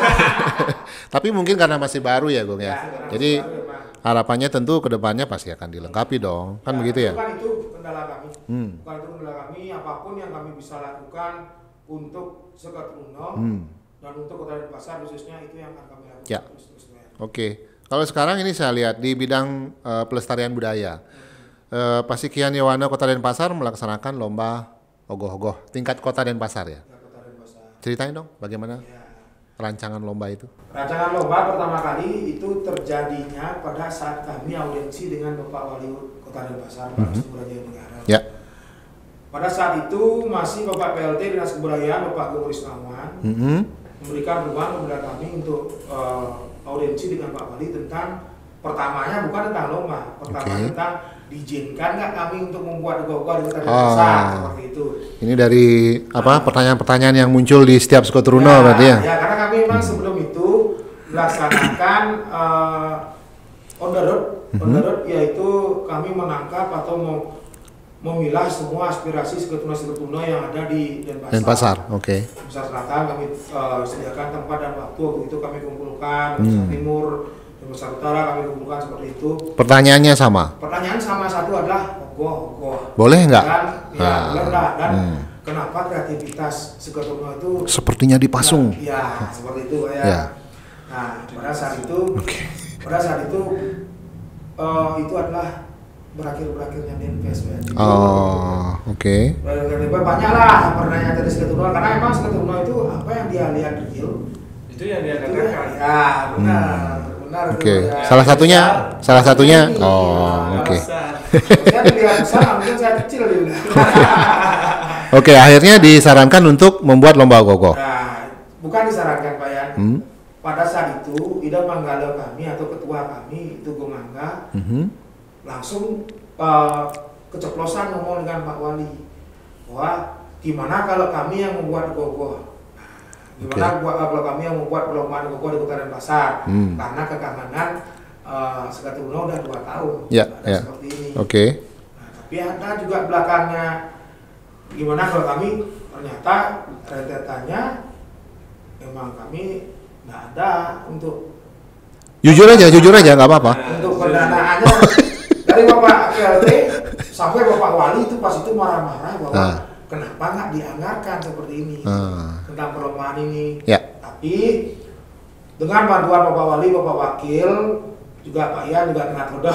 Tapi mungkin karena masih baru ya, Gung ya. Jadi harapannya tentu kedepannya pasti akan dilengkapi dong, kan begitu ya? Bukan itu kendala kami. Hmm. Bukan itu kendala kami. Apapun yang kami bisa lakukan untuk Sukatruna Hmm. dan untuk Kota Denpasar khususnya itu yang akan kami lakukan Ya. terus-terusnya. Oke. Kalau sekarang ini saya lihat di bidang eh, pelestarian budaya, eh, Pasikian Yawana Kota Denpasar melaksanakan lomba ogoh-ogoh tingkat Kota Denpasar ya. Ya, Kota Denpasar. Ceritain dong bagaimana Ya. rancangan lomba itu. Rancangan lomba pertama kali itu terjadinya pada saat kami audiensi dengan Bapak Wali Kota Denpasar, Pak Mhm. Kebudayaan Negara. Ya. Pada saat itu masih Bapak P L T Dinas Kebudayaan Bapak Agung Risnawan Mhm. memberikan ruang kepada kami untuk uh, audiensi dengan Pak Wali tentang pertamanya bukan tentang lomba, pertama Oke. tentang diizinkan nggak kami untuk membuat ogoh-ogoh di Kota Ah. Denpasar seperti itu. Ini dari apa pertanyaan-pertanyaan yang muncul di setiap Sukatruna Ya, berarti ya? ya, karena kami memang sebelum itu melaksanakan uh, on the road, on the road yaitu kami menangkap atau mem- memilah semua aspirasi Sukatruna-Sukatruna yang ada di Denpasar. Denpasar, oke. Denpasar Selatan kami uh, sediakan tempat dan waktu waktu itu kami kumpulkan, Hmm. Denpasar Timur, Denpasar Utara kami kumpulkan seperti itu. Pertanyaannya sama. Pertanyaan sama satu adalah ogoh, ogoh. Boleh nggak? Dan, ya, Ah. boleh nggak? Dan Hmm. kenapa kreativitas Sukatruna itu Sepertinya dipasung. ya, seperti itu ya. Ya. Nah, pada saat itu, Oke. pada saat itu, uh, itu adalah berakhir-berakhirnya Denpes ya. Jadi, Oh, oke. berakhir-berakhir banyak lah pertanyaan dari Sukatruna karena emang Sukatruna itu apa yang dia lihat real Itu yang dia itu katakan. ya benar, benar. Hmm. Oke. itu ya. Salah satunya, salah satunya. Ini, Oh, ya, oke. Besar. Saya dilihat besar, mungkin saya kecil dia. Oke, akhirnya disarankan untuk membuat lomba ogoh-ogoh. Nah, bukan disarankan Pak Yan. Hmm. Pada saat itu, Ida Manggala kami atau ketua kami itu Gung Angga Mhm. langsung uh, keceplosan ngomong dengan Pak Wali bahwa gimana kalau kami yang membuat gogoh, gimana buat kalau kami yang membuat perlombaan gogoh di Kota Denpasar Hmm. karena kekangenan uh, Sukatruna udah dua tahun Ya, ada ya. seperti ini. Oke. Nah, tapi ada juga belakangnya gimana kalau kami ternyata rentetannya memang kami nggak ada untuk Jujur aja, jujur aja, nggak apa-apa. untuk pendanaannya dari Bapak P L T sampai Bapak Wali itu pas itu marah-marah bahwa Ah. kenapa nggak dianggarkan seperti ini Ah. tentang perlombaan ini. Ya. Tapi dengan bantuan Bapak Wali, Bapak Wakil, juga Pak Ian juga kena todong.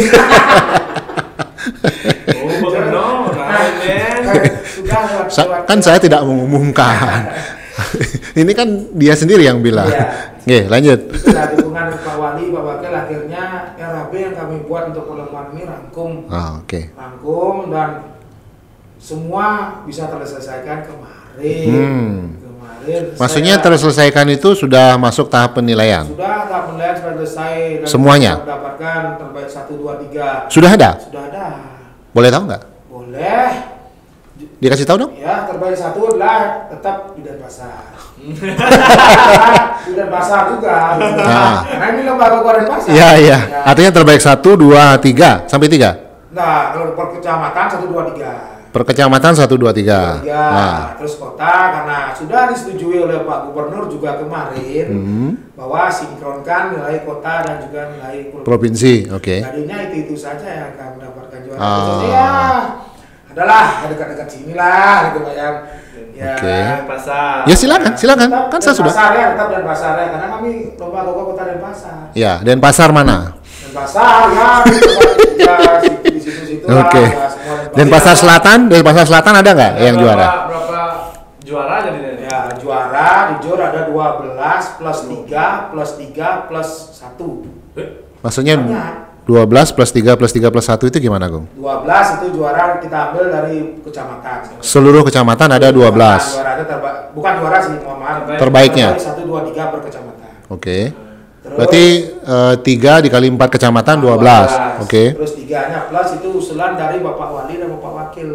Oh, benar. men. Sudah lewat- Sa- lewat- kan saya tidak mengumumkan. Ini kan dia sendiri yang bilang. Iya. Oke, lanjut. Itu dari dukungan Pak Wali, Pak Wakil, akhirnya R A B yang kami buat untuk perlombaan ini rangkum, Ah, oke. rangkum dan semua bisa terselesaikan kemarin. Hmm. Kemarin. Maksudnya saya- terselesaikan itu sudah masuk tahap penilaian. Sudah tahap penilaian sudah selesai. Dan Semuanya? kita mendapatkan terbaik satu, dua, tiga. Sudah ada? Sudah ada. Boleh tahu nggak? Boleh. Dikasih tahu dong? Ya, terbaik satu adalah tetap di Denpasar. Di Denpasar juga. Nah. Karena ini lembaga gua Denpasar. Iya, iya. Ya. Artinya terbaik satu, dua, tiga, sampai tiga? Nah, kalau per kecamatan satu, dua, tiga. Per kecamatan satu, dua, tiga. Ya, Nah. terus kota karena sudah disetujui oleh Pak Gubernur juga kemarin Hmm. bahwa sinkronkan nilai kota dan juga nilai Provinsi, oke. Tadinya itu itu saja yang akan mendapatkan juara. Ah. Terus ya, adalah dekat-dekat sini lah, gitu Pak yang. Ya, Oke. Pasar. Ya silakan, silakan. tetap Kan saya sudah. Denpasar ya, tetap Denpasar ya, karena kami lomba lomba kota Denpasar. Ya, Denpasar mana? Denpasar ya, ya di situ-situ lah. Oke. Ya, semua Denpasar Selatan, Denpasar Selatan ada nggak yang berapa, juara? Berapa juara jadinya? Ya, juara di jur ada dua belas plus tiga plus tiga plus satu. Maksudnya Banyak. dua belas plus tiga plus tiga plus satu itu gimana, Gung? dua belas itu juara kita ambil dari kecamatan. Seluruh kecamatan ada dua belas. Juaranya terbaik, bukan juara sih, mohon maaf. Terbaiknya. satu, dua, tiga per kecamatan. Oke. Terus, Berarti eh, tiga dikali empat kecamatan dua belas. Oke. Terus tiganya plus itu usulan dari Bapak Wali dan Bapak Wakil.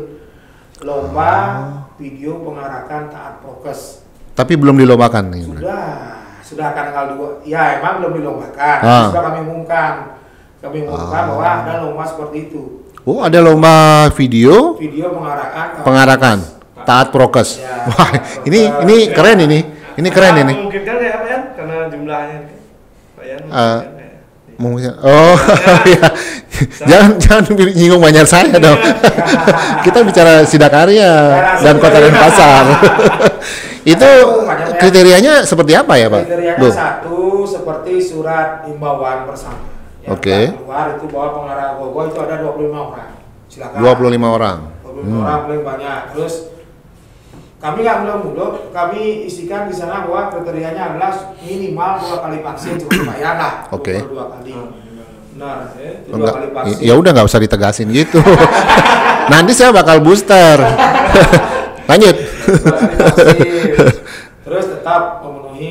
Lomba video pengarakan taat prokes. Tapi belum dilombakan nih. Sudah, sudah tanggal dua. Ya, emang belum dilombakan. Ah. Sudah kami umumkan. Kami umumkan bahwa ada lomba seperti itu. Oh, ada lomba video Video pengarakan taat pengarakan prokes. taat prokes. Ya, Wah, taat ini prokes. ini keren ini. Ini keren ini. Mungkin kan ya Pak Yan, karena jumlahnya. Pak Yan. Eh, mungkin ya. Mungkin. Oh, iya. jangan jangan nyinggung banyak saya dong. Kita bicara Sidakarya dan Kota Denpasar. Itu kriterianya seperti apa ya, Pak? Kriterianya Bu? satu seperti surat himbauan bersama. Yang Oke. telah keluar itu bahwa pengarah gogo itu ada dua puluh lima orang. Silakan. dua puluh lima orang. dua puluh lima orang paling banyak. Terus kami nggak belum muluk, kami isikan di sana bahwa kriterianya adalah minimal dua kali vaksin cukup lumayan lah. Oke. Dua kali. Nah, itu dua Enggak, kali vaksin. ya udah nggak usah ditegasin gitu. Nanti saya bakal booster. Lanjut. Dua kali vaksin. Terus tetap memenuhi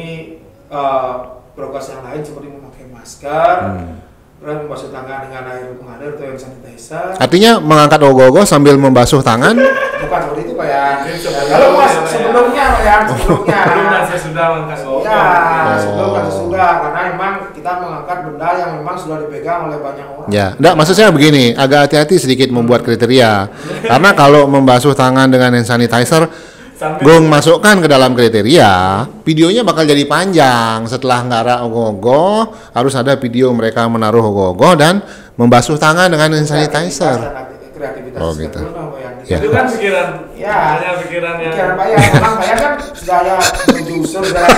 uh, prokes yang lain seperti memakai masker, terus membasuh tangan dengan air mengalir atau hand sanitizer. Artinya mengangkat ogoh-ogoh sambil membasuh tangan. Bukan seperti itu Pak ya. Kalau mas sebelumnya Pak ya, sebelumnya. Belum dan sesudah mengangkat Ya, Oh. sebelum dan sesudah karena memang kita mengangkat benda yang memang sudah dipegang oleh banyak orang. Ya, enggak, maksud saya begini, agak hati-hati sedikit membuat kriteria. Karena kalau membasuh tangan dengan hand sanitizer, Gung masukkan ke dalam kriteria, videonya bakal jadi panjang. Setelah ngara ogoh-ogoh, harus ada video mereka menaruh ogoh-ogoh dan membasuh tangan dengan hand sanitizer. Kreativitas Oh, seperti gitu. itu, Pak Yan. Ya. Itu kan pikiran. Ya. Hanya pikiran yang. Pikiran Pak Yan, memang Pak Yan kan sudah ya menuju usur sudah.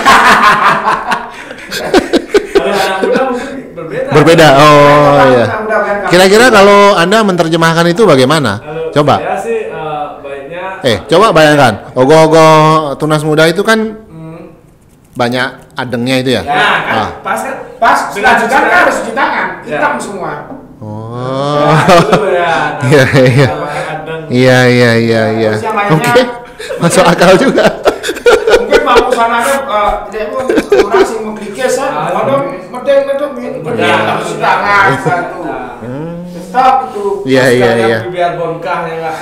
Kalau anak muda mungkin berbeda. Berbeda. Oh iya. Mudah-mudahan kami- Kira-kira kalau Anda menerjemahkan itu bagaimana? Kalau Coba. saya sih eh, baiknya. Eh, coba bayangkan. Ogoh-ogoh tunas muda itu kan Hmm. banyak adengnya itu ya. Nah, kan Ah. pas kan. Pas Dengan sudah cuci kan tangan. harus cuci tangan, Ya. hitam semua. Oh. Nah, itu ya. Iya, iya. Namanya adeng. Iya, iya, iya, iya. Terus yang lainnya- Oke. Masuk akal juga. Mungkin mau sananya eh, tidak mau orang sing mengklikes kan, Ah, ada medeng medeng medeng harus cuci tangan satu. Tetap itu. Iya, iya, Yang iya. biar bonkah ya nggak.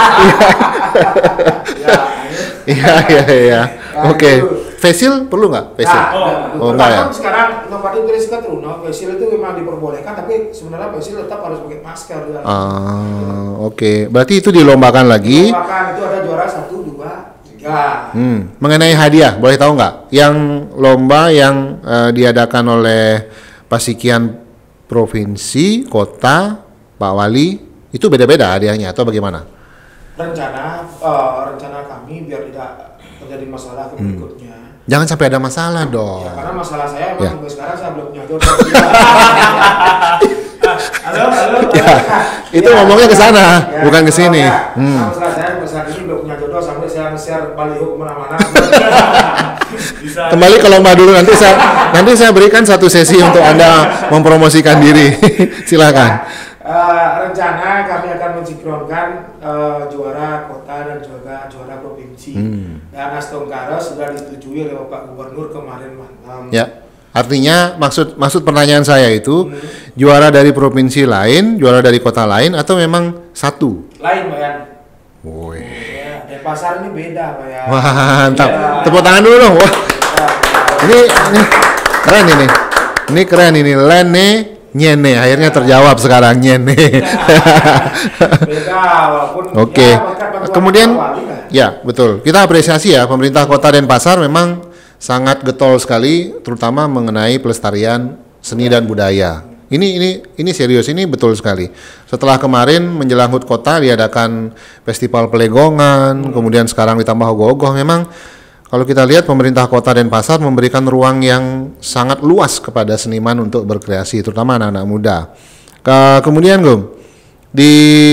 Ya, Iya, iya, iya. Nah, Oke. itu. Facial perlu nggak? Facial? Nah, Oh, enggak ya? walaupun sekarang inovasi dari Skatruna, facial itu memang diperbolehkan, tapi sebenarnya facial tetap harus pakai masker. Ya. Ah, oke. Berarti itu dilombakan lagi. Bahkan itu ada juara satu, dua, tiga. Hmm. Mengenai hadiah, boleh tahu nggak? Yang lomba yang eh, diadakan oleh Pasikian Provinsi, Kota, Pak Wali, itu beda-beda hadiahnya atau bagaimana? Rencana, eh, rencana kami biar tidak terjadi masalah ke berikutnya. Jangan sampai ada masalah dong. Ya karena masalah saya emang Ya. sampai sekarang saya belum punya jodoh. Halo, halo. Ya, itu ngomongnya ke sana, Ya, bukan ke sini. ya. Hmm. Masalah saya sampai saat ini belum punya jodoh sampai saya nge-share baliho kemana-mana. Bisa. Kembali ke lomba dulu, nanti saya nanti saya berikan satu sesi untuk Anda mempromosikan diri. Silakan. Eh, rencana kami akan mensinkronkan eh, juara kota dan juga juara provinsi. Hmm. Dan Astongkara sudah disetujui oleh Bapak Gubernur kemarin malam. Ya. Artinya maksud maksud pertanyaan saya itu juara dari provinsi lain, juara dari kota lain atau memang satu. Lain Pak Yan. Woi. Ya, Denpasar ini beda Pak Yan. Mantap. Beda. Tepuk tangan dulu dong. Wah. Ini, ini keren ini. Ini keren ini. Lene Nyene. Akhirnya terjawab sekarang Nyene. Beda walaupun. Oke. Ya, berkat bantuan Kemudian awal, kan? ya, betul. Kita apresiasi ya pemerintah Kota Denpasar memang sangat getol sekali terutama mengenai pelestarian seni dan budaya. Ini ini ini serius, ini betul sekali. Setelah kemarin menjelang H U T Kota diadakan festival pelegongan, hmm. kemudian sekarang ditambah ogoh-ogoh, memang kalau kita lihat pemerintah Kota Denpasar memberikan ruang yang sangat luas kepada seniman untuk berkreasi, terutama anak-anak muda. Ke, kemudian Gum, di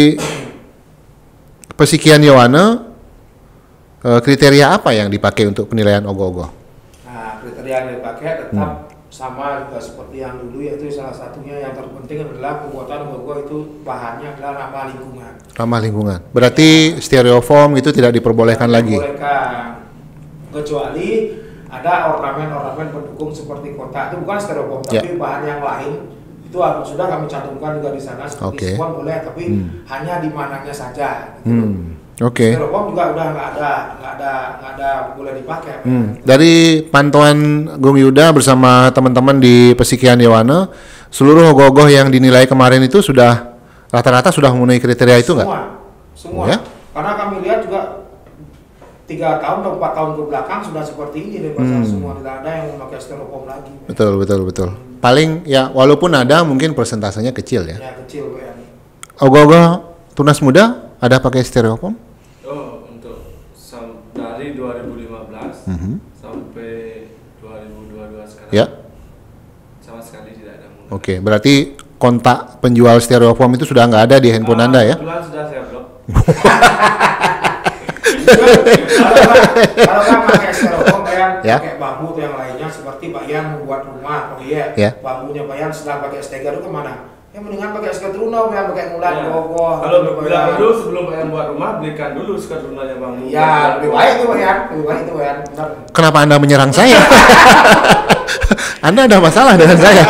Pesikian Yowana, kriteria apa yang dipakai untuk penilaian ogoh-ogoh? Nah, kriteria yang dipakai tetap hmm. sama juga seperti yang dulu, yaitu salah satunya yang terpenting adalah pembuatan ogoh-ogoh itu bahannya adalah ramah lingkungan. Ramah lingkungan. Berarti styrofoam itu tidak diperbolehkan lagi. Diperbolehkan. Kecuali ada ornamen-ornamen pendukung seperti kotak itu bukan styrofoam, tapi yeah. bahan yang lain itu harus sudah kami cantumkan juga di sana seperti okay. spon boleh, tapi hmm. hanya di mananya saja. Gitu. Hmm. Oke. Okay. Styrofoam juga udah nggak ada, nggak ada, nggak ada boleh dipakai. Hmm. Dari pantauan Gung Yuda bersama teman-teman di Pesikian Yowana, seluruh ogoh-ogoh yang dinilai kemarin itu sudah rata-rata sudah memenuhi kriteria itu nggak? Semua, semua. Ya? Karena kami lihat juga tiga tahun atau empat tahun ke belakang sudah seperti ini di pasar hmm. semua, tidak ada yang memakai styrofoam lagi. Betul, betul, betul. Hmm. Paling ya walaupun ada mungkin persentasenya kecil ya. Ya kecil ya. Ogoh-ogoh tunas muda ada pakai styrofoam? Oh, untuk dari dua ribu lima belas mm-hmm. sampai dua ribu dua puluh dua sekarang. Ya. Sama sekali tidak ada. Oke, okay, berarti kontak penjual styrofoam itu sudah nggak ada di handphone uh, Anda ya? Kebetulan sudah saya blok. Kalau kan pakai styrofoam Bayan ya? Pakai bambu yang lainnya seperti Bayan membuat rumah proyek ya? Bambunya Bayan sedang pakai steger itu kemana? Ya mendingan pakai sket runa, Bayan pakai mulat ya. Gogoh. Kalau bilang dulu sebelum Bayan buat rumah belikan dulu sket runanya bambu. Ya lebih baik itu Bayan, lebih baik itu Bayan. Benar. Kenapa Anda menyerang saya? Anda ada masalah dengan saya.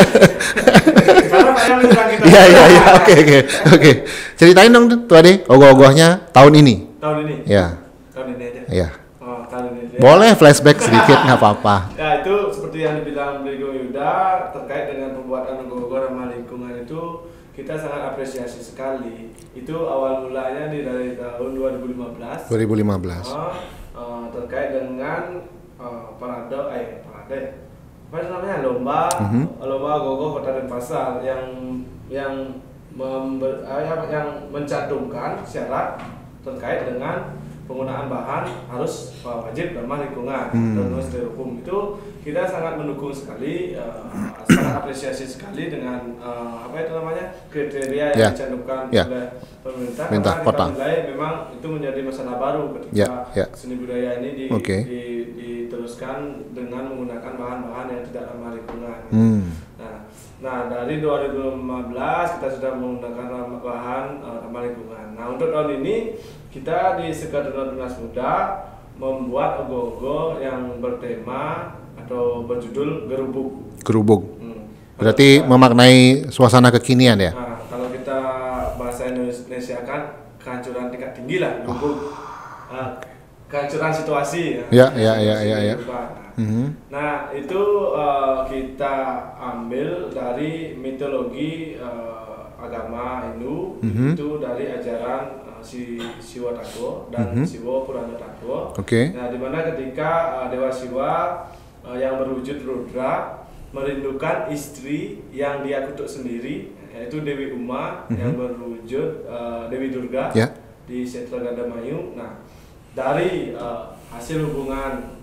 Iya iya iya, oke oke oke. Ceritain dong tuh Ade, ogoh-ogohnya tahun ini. Tahun ini? Ya. Tahun ini aja? Iya. Oh, tahun ini aja. Boleh flashback sedikit, nggak apa-apa. Ya itu seperti yang dibilang Gung Yuda terkait dengan pembuatan ogoh-ogoh ramah lingkungan itu kita sangat apresiasi sekali. Itu awal mulanya di dari tahun dua ribu lima belas. dua ribu lima belas. Uh, uh, terkait dengan uh, parade, eh parade, apa namanya lomba, mm-hmm. lomba ogoh-ogoh Kota Denpasar yang yang member, uh, yang mencantumkan syarat terkait dengan penggunaan bahan harus uh, wajib ramah lingkungan hmm. dan styrofoam itu kita sangat mendukung sekali, uh, sangat apresiasi sekali dengan uh, apa itu namanya kriteria yang yeah. dicantumkan yeah. oleh pemerintah Minta karena kota. kita nilai memang itu menjadi masalah baru ketika yeah. Yeah. seni budaya ini di, okay. di, diteruskan dengan menggunakan bahan-bahan yang tidak ramah lingkungan. Hmm. Nah, nah dari dua ribu lima belas kita sudah menggunakan bahan uh, ramah lingkungan. Nah untuk tahun ini kita di Sekaduna Tunas Muda membuat ogoh-ogoh yang bertema atau berjudul gerubuk. Gerubuk. Hmm. Berarti kita, memaknai suasana kekinian ya? Nah, kalau kita bahasa Indonesia kan kehancuran tingkat tinggi lah, gerubuk. Oh. Uh, kehancuran situasi. Ya, ya, ya, ya, ya. Nah, mm-hmm. nah itu uh, kita ambil dari mitologi uh, agama Hindu, mm-hmm. itu dari ajaran si Siwa Tattwa dan mm-hmm. Siwa Purana Tattwa. Oke. Okay. Nah, di mana ketika uh, Dewa Siwa uh, yang berwujud Rudra merindukan istri yang dia kutuk sendiri, yaitu Dewi Uma mm-hmm. yang berwujud uh, Dewi Durga yeah. di Setra Gandamayu. Nah, dari uh, hasil hubungan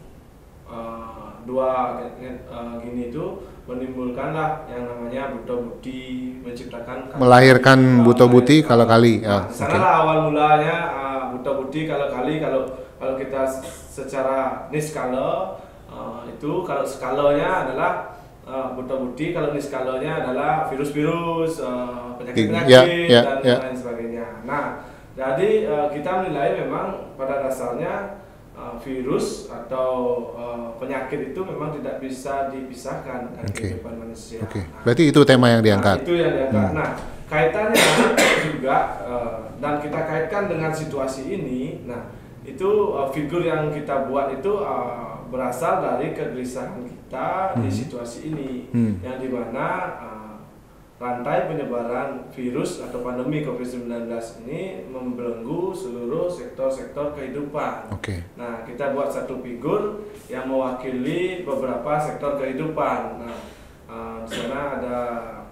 uh, dua uh, gini itu menimbulkanlah yang namanya Buta Buti, menciptakan melahirkan Buta Buti kalau kali. Nah, di sana lah awal mulanya uh, Buta Buti kalau kali kalau kalau kita secara niskala uh, itu kalau skalanya adalah uh, Buta Buti, kalau niskalanya adalah virus-virus, uh, penyakit-penyakit yeah, yeah, dan yeah. lain sebagainya. Nah, jadi uh, kita menilai memang pada dasarnya Uh, virus atau uh, penyakit itu memang tidak bisa dipisahkan dari okay. kehidupan manusia. Okay. Berarti itu tema yang diangkat. Nah, itu yang diangkat. Hmm. Nah, kaitannya juga uh, dan kita kaitkan dengan situasi ini. Nah, itu uh, figur yang kita buat itu uh, berasal dari kegelisahan kita hmm. di situasi ini, hmm. yang dimana uh, rantai penyebaran virus atau pandemi covid sembilan belas ini membelenggu seluruh sektor-sektor kehidupan. Okay. Nah, kita buat satu figur yang mewakili beberapa sektor kehidupan. Nah, uh, di sana ada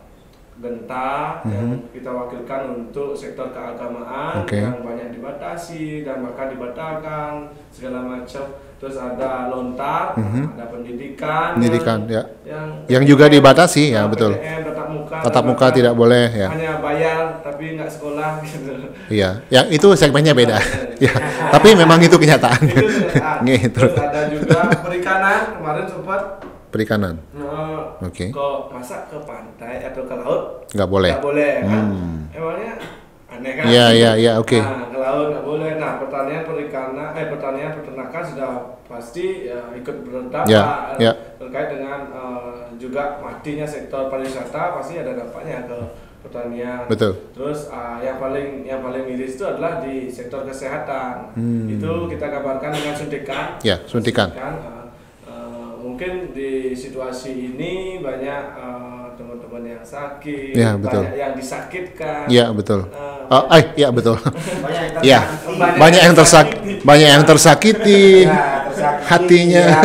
Genta mm-hmm. yang kita wakilkan untuk sektor keagamaan okay. yang banyak dibatasi dan bahkan dibatalkan segala macam. Terus ada lontar, mm-hmm. ada pendidikan, pendidikan yang, ya. yang, yang juga dibatasi ya, betul. P T M, tatap muka, tatap muka tidak boleh ya. Hanya bayar tapi nggak sekolah gitu. Iya, yang itu segmennya beda. Ya, tapi memang itu kenyataan. Itu kenyataan. Gitu. Terus ada juga perikanan, kemarin sempat perikanan. Nah, Oke. Okay. Kok masa ke pantai atau ke laut? Nggak boleh. Nggak boleh kan? Hmm. Emangnya aneh kan? Iya iya iya oke. Nah, ke laut nggak boleh. Nah, pertanian perikanan, eh pertanian peternakan sudah pasti ya, ikut berdampak yeah, yeah. terkait dengan uh, juga matinya sektor pariwisata pasti ada dampaknya ke pertanian. Betul. Terus uh, yang paling yang paling miris itu adalah di sektor kesehatan. Hmm. Itu kita kabarkan dengan suntikan. Ya, suntikan. suntikan uh, Mungkin di situasi ini banyak uh, teman-teman yang sakit, ya, betul. banyak yang disakitkan. Iya betul. Uh, oh, eh, iya betul. Banyak yang ya, tersakiti. banyak yang tersakiti, banyak yang tersakiti, ya, tersakiti hatinya. Ya,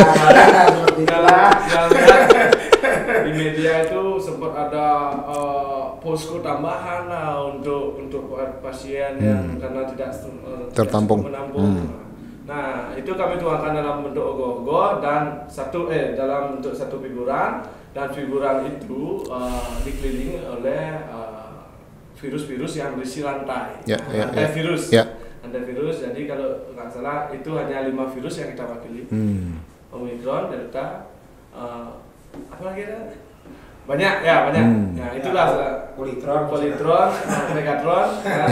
yang di media itu sempat ada uh, posko tambahan lah untuk untuk pasien hmm. yang karena tidak uh, tertampung. Menampung. Hmm. Nah, itu kami tuangkan dalam bentuk ogoh-ogoh dan satu eh dalam bentuk satu figuran, dan figuran itu uh, dikelilingi oleh uh, virus-virus yang berisi rantai, ya, ya, rantai ya. virus, ya. rantai virus. Jadi kalau nggak salah itu hanya lima virus yang kita wakili, hmm. Omicron, Delta, uh, apa lagi ada? Banyak ya banyak. Hmm. Nah itulah ya, Politron, Politron, Megatron.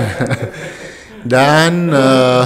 Dan uh...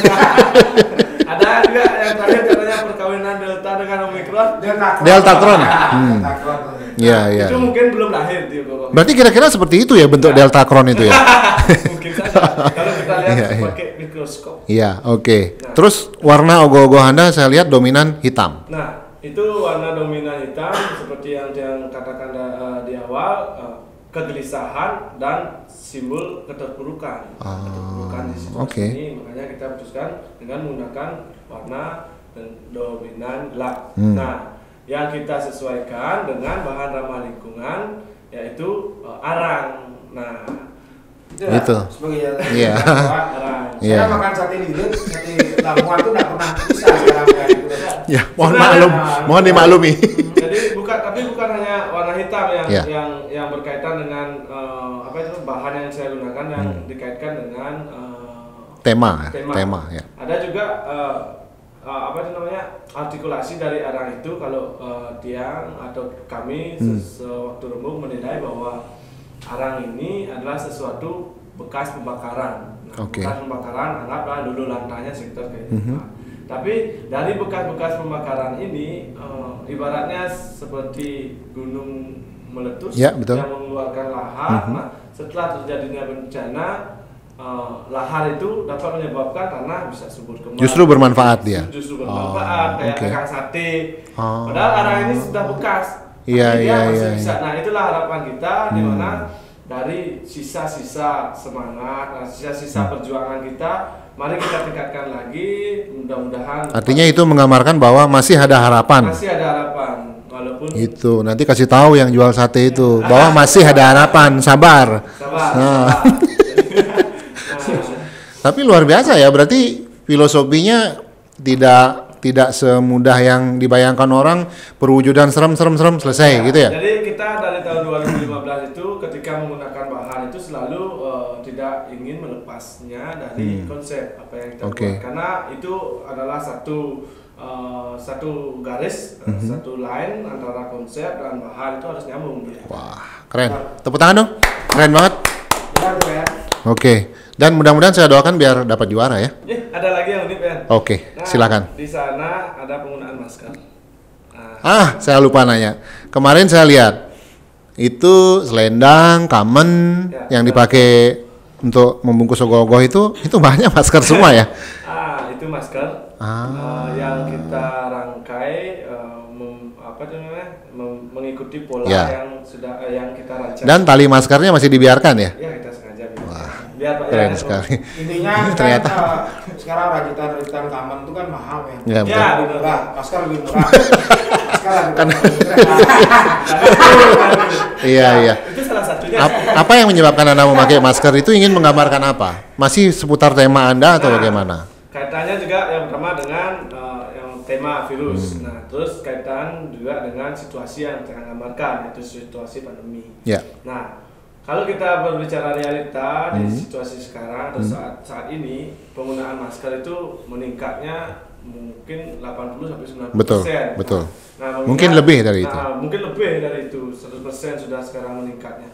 ada juga yang terakhir katanya perkawinan Delta dengan Omicron. Deltatron. Hmm. Ya, ya. Itu mungkin belum lahir dia. Berarti kira-kira seperti itu ya bentuk ya. Deltacron itu ya. Mungkin saja. Kalau kita lihat ya, pakai ya. mikroskop. Iya, oke. Okay. Nah. Terus warna ogoh-ogoh Anda saya lihat dominan hitam. Nah, itu warna dominan hitam seperti yang yang katakan uh, di awal, uh, kegelisahan dan simbol keterpurukan. Ah, keterpurukan di situasi okay. ini, makanya kita putuskan dengan menggunakan warna dan dominan gelap. Hmm. Nah, yang kita sesuaikan dengan bahan ramah lingkungan yaitu uh, arang. Nah, itu sebagai iya. Saya yeah. makan sate lilit, sate Lamongan itu nggak pernah bisa sekarang kayak gitu. Ya, mohon maklum, nah, mohon dimaklumi. Jadi bukan, tapi bukan hanya warna hitam yang yeah. yang yang berkaitan dengan uh, apa itu bahan yang saya gunakan yang hmm. dikaitkan dengan uh, tema, tema, tema ya. Ada juga uh, uh, apa itu namanya artikulasi dari arang itu kalau uh, tiang atau kami hmm. sewaktu rembuk menilai bahwa arang ini adalah sesuatu bekas pembakaran. Nah, okay. Bekas pembakaran anggaplah dulu lantainya sektor kehidupan. Mm-hmm. Tapi dari bekas-bekas pembakaran ini uh, ibaratnya seperti gunung meletus ya, betul. yang mengeluarkan lahar. Mm-hmm. Nah, setelah terjadinya bencana, uh, lahar itu dapat menyebabkan tanah bisa subur kembali. Justru bermanfaat dia. Justru bermanfaat, oh, kayak okay. kacang sate. Oh. Padahal arang ini sudah bekas. Iya, iya, iya. Nah, itulah harapan kita hmm. di mana dari sisa-sisa semangat, sisa-sisa hmm. perjuangan kita, mari kita tingkatkan lagi, mudah-mudahan. Artinya itu menggambarkan bahwa masih ada harapan. Masih ada harapan, walaupun itu nanti kasih tahu yang jual sate itu ya. Bahwa masih ada harapan, sabar. Sabar. Nah. sabar. nah. Tapi luar biasa ya, berarti filosofinya tidak tidak semudah yang dibayangkan orang, perwujudan serem-serem-serem selesai ya, gitu ya? Jadi kita dari tahun dua ribu lima belas itu ketika menggunakan bahan itu selalu uh, tidak ingin melepasnya dari hmm. konsep apa yang kita okay. buat. Karena itu adalah satu uh, satu garis, uh, mm-hmm. satu line antara konsep dan bahan itu harus nyambung. Ya. Wah, keren. Nah. Tepuk tangan dong, keren banget. Ya, ya. Oke. Okay. Dan mudah-mudahan saya doakan biar dapat juara ya. Eh, ada lagi yang unik ya. Oke, okay, nah, silakan. Di sana ada penggunaan masker. Nah. Ah, saya lupa nanya. Kemarin saya lihat Itu selendang, kamen Ya, yang dipakai untuk membungkus ogoh-ogoh itu itu banyak masker semua ya. Ah, itu masker Ah. uh, yang kita rangkai uh, mem, apa namanya mem, mengikuti pola Ya. yang sudah uh, yang kita rancang. Dan tali maskernya masih dibiarkan ya. Ya kita sengaja biar, biar Pak Keren ya, sekali. Intinya Ternyata. kan, uh, sekarang rajutan-rajutan kamen itu kan mahal ya. Ya, betul. Ya, Lebih murah, masker lebih murah. Masker lebih murah. Iya, iya. Itu salah satunya. Ap- apa yang menyebabkan Anda memakai masker itu ingin menggambarkan apa? Masih seputar tema Anda atau Nah, bagaimana? Kaitannya juga yang pertama dengan uh, yang tema virus. Hmm. Nah, terus kaitan juga dengan situasi yang kita gambarkan, yaitu situasi pandemi. Ya. Nah, kalau kita berbicara realita di Hmm. situasi sekarang atau saat saat ini, penggunaan masker itu meningkatnya mungkin delapan puluh sampai sembilan puluh Betul, persen. betul. Nah, Mungkin mengingat- lebih dari itu. Nah, mungkin lebih dari itu, seratus persen sudah sekarang meningkatnya.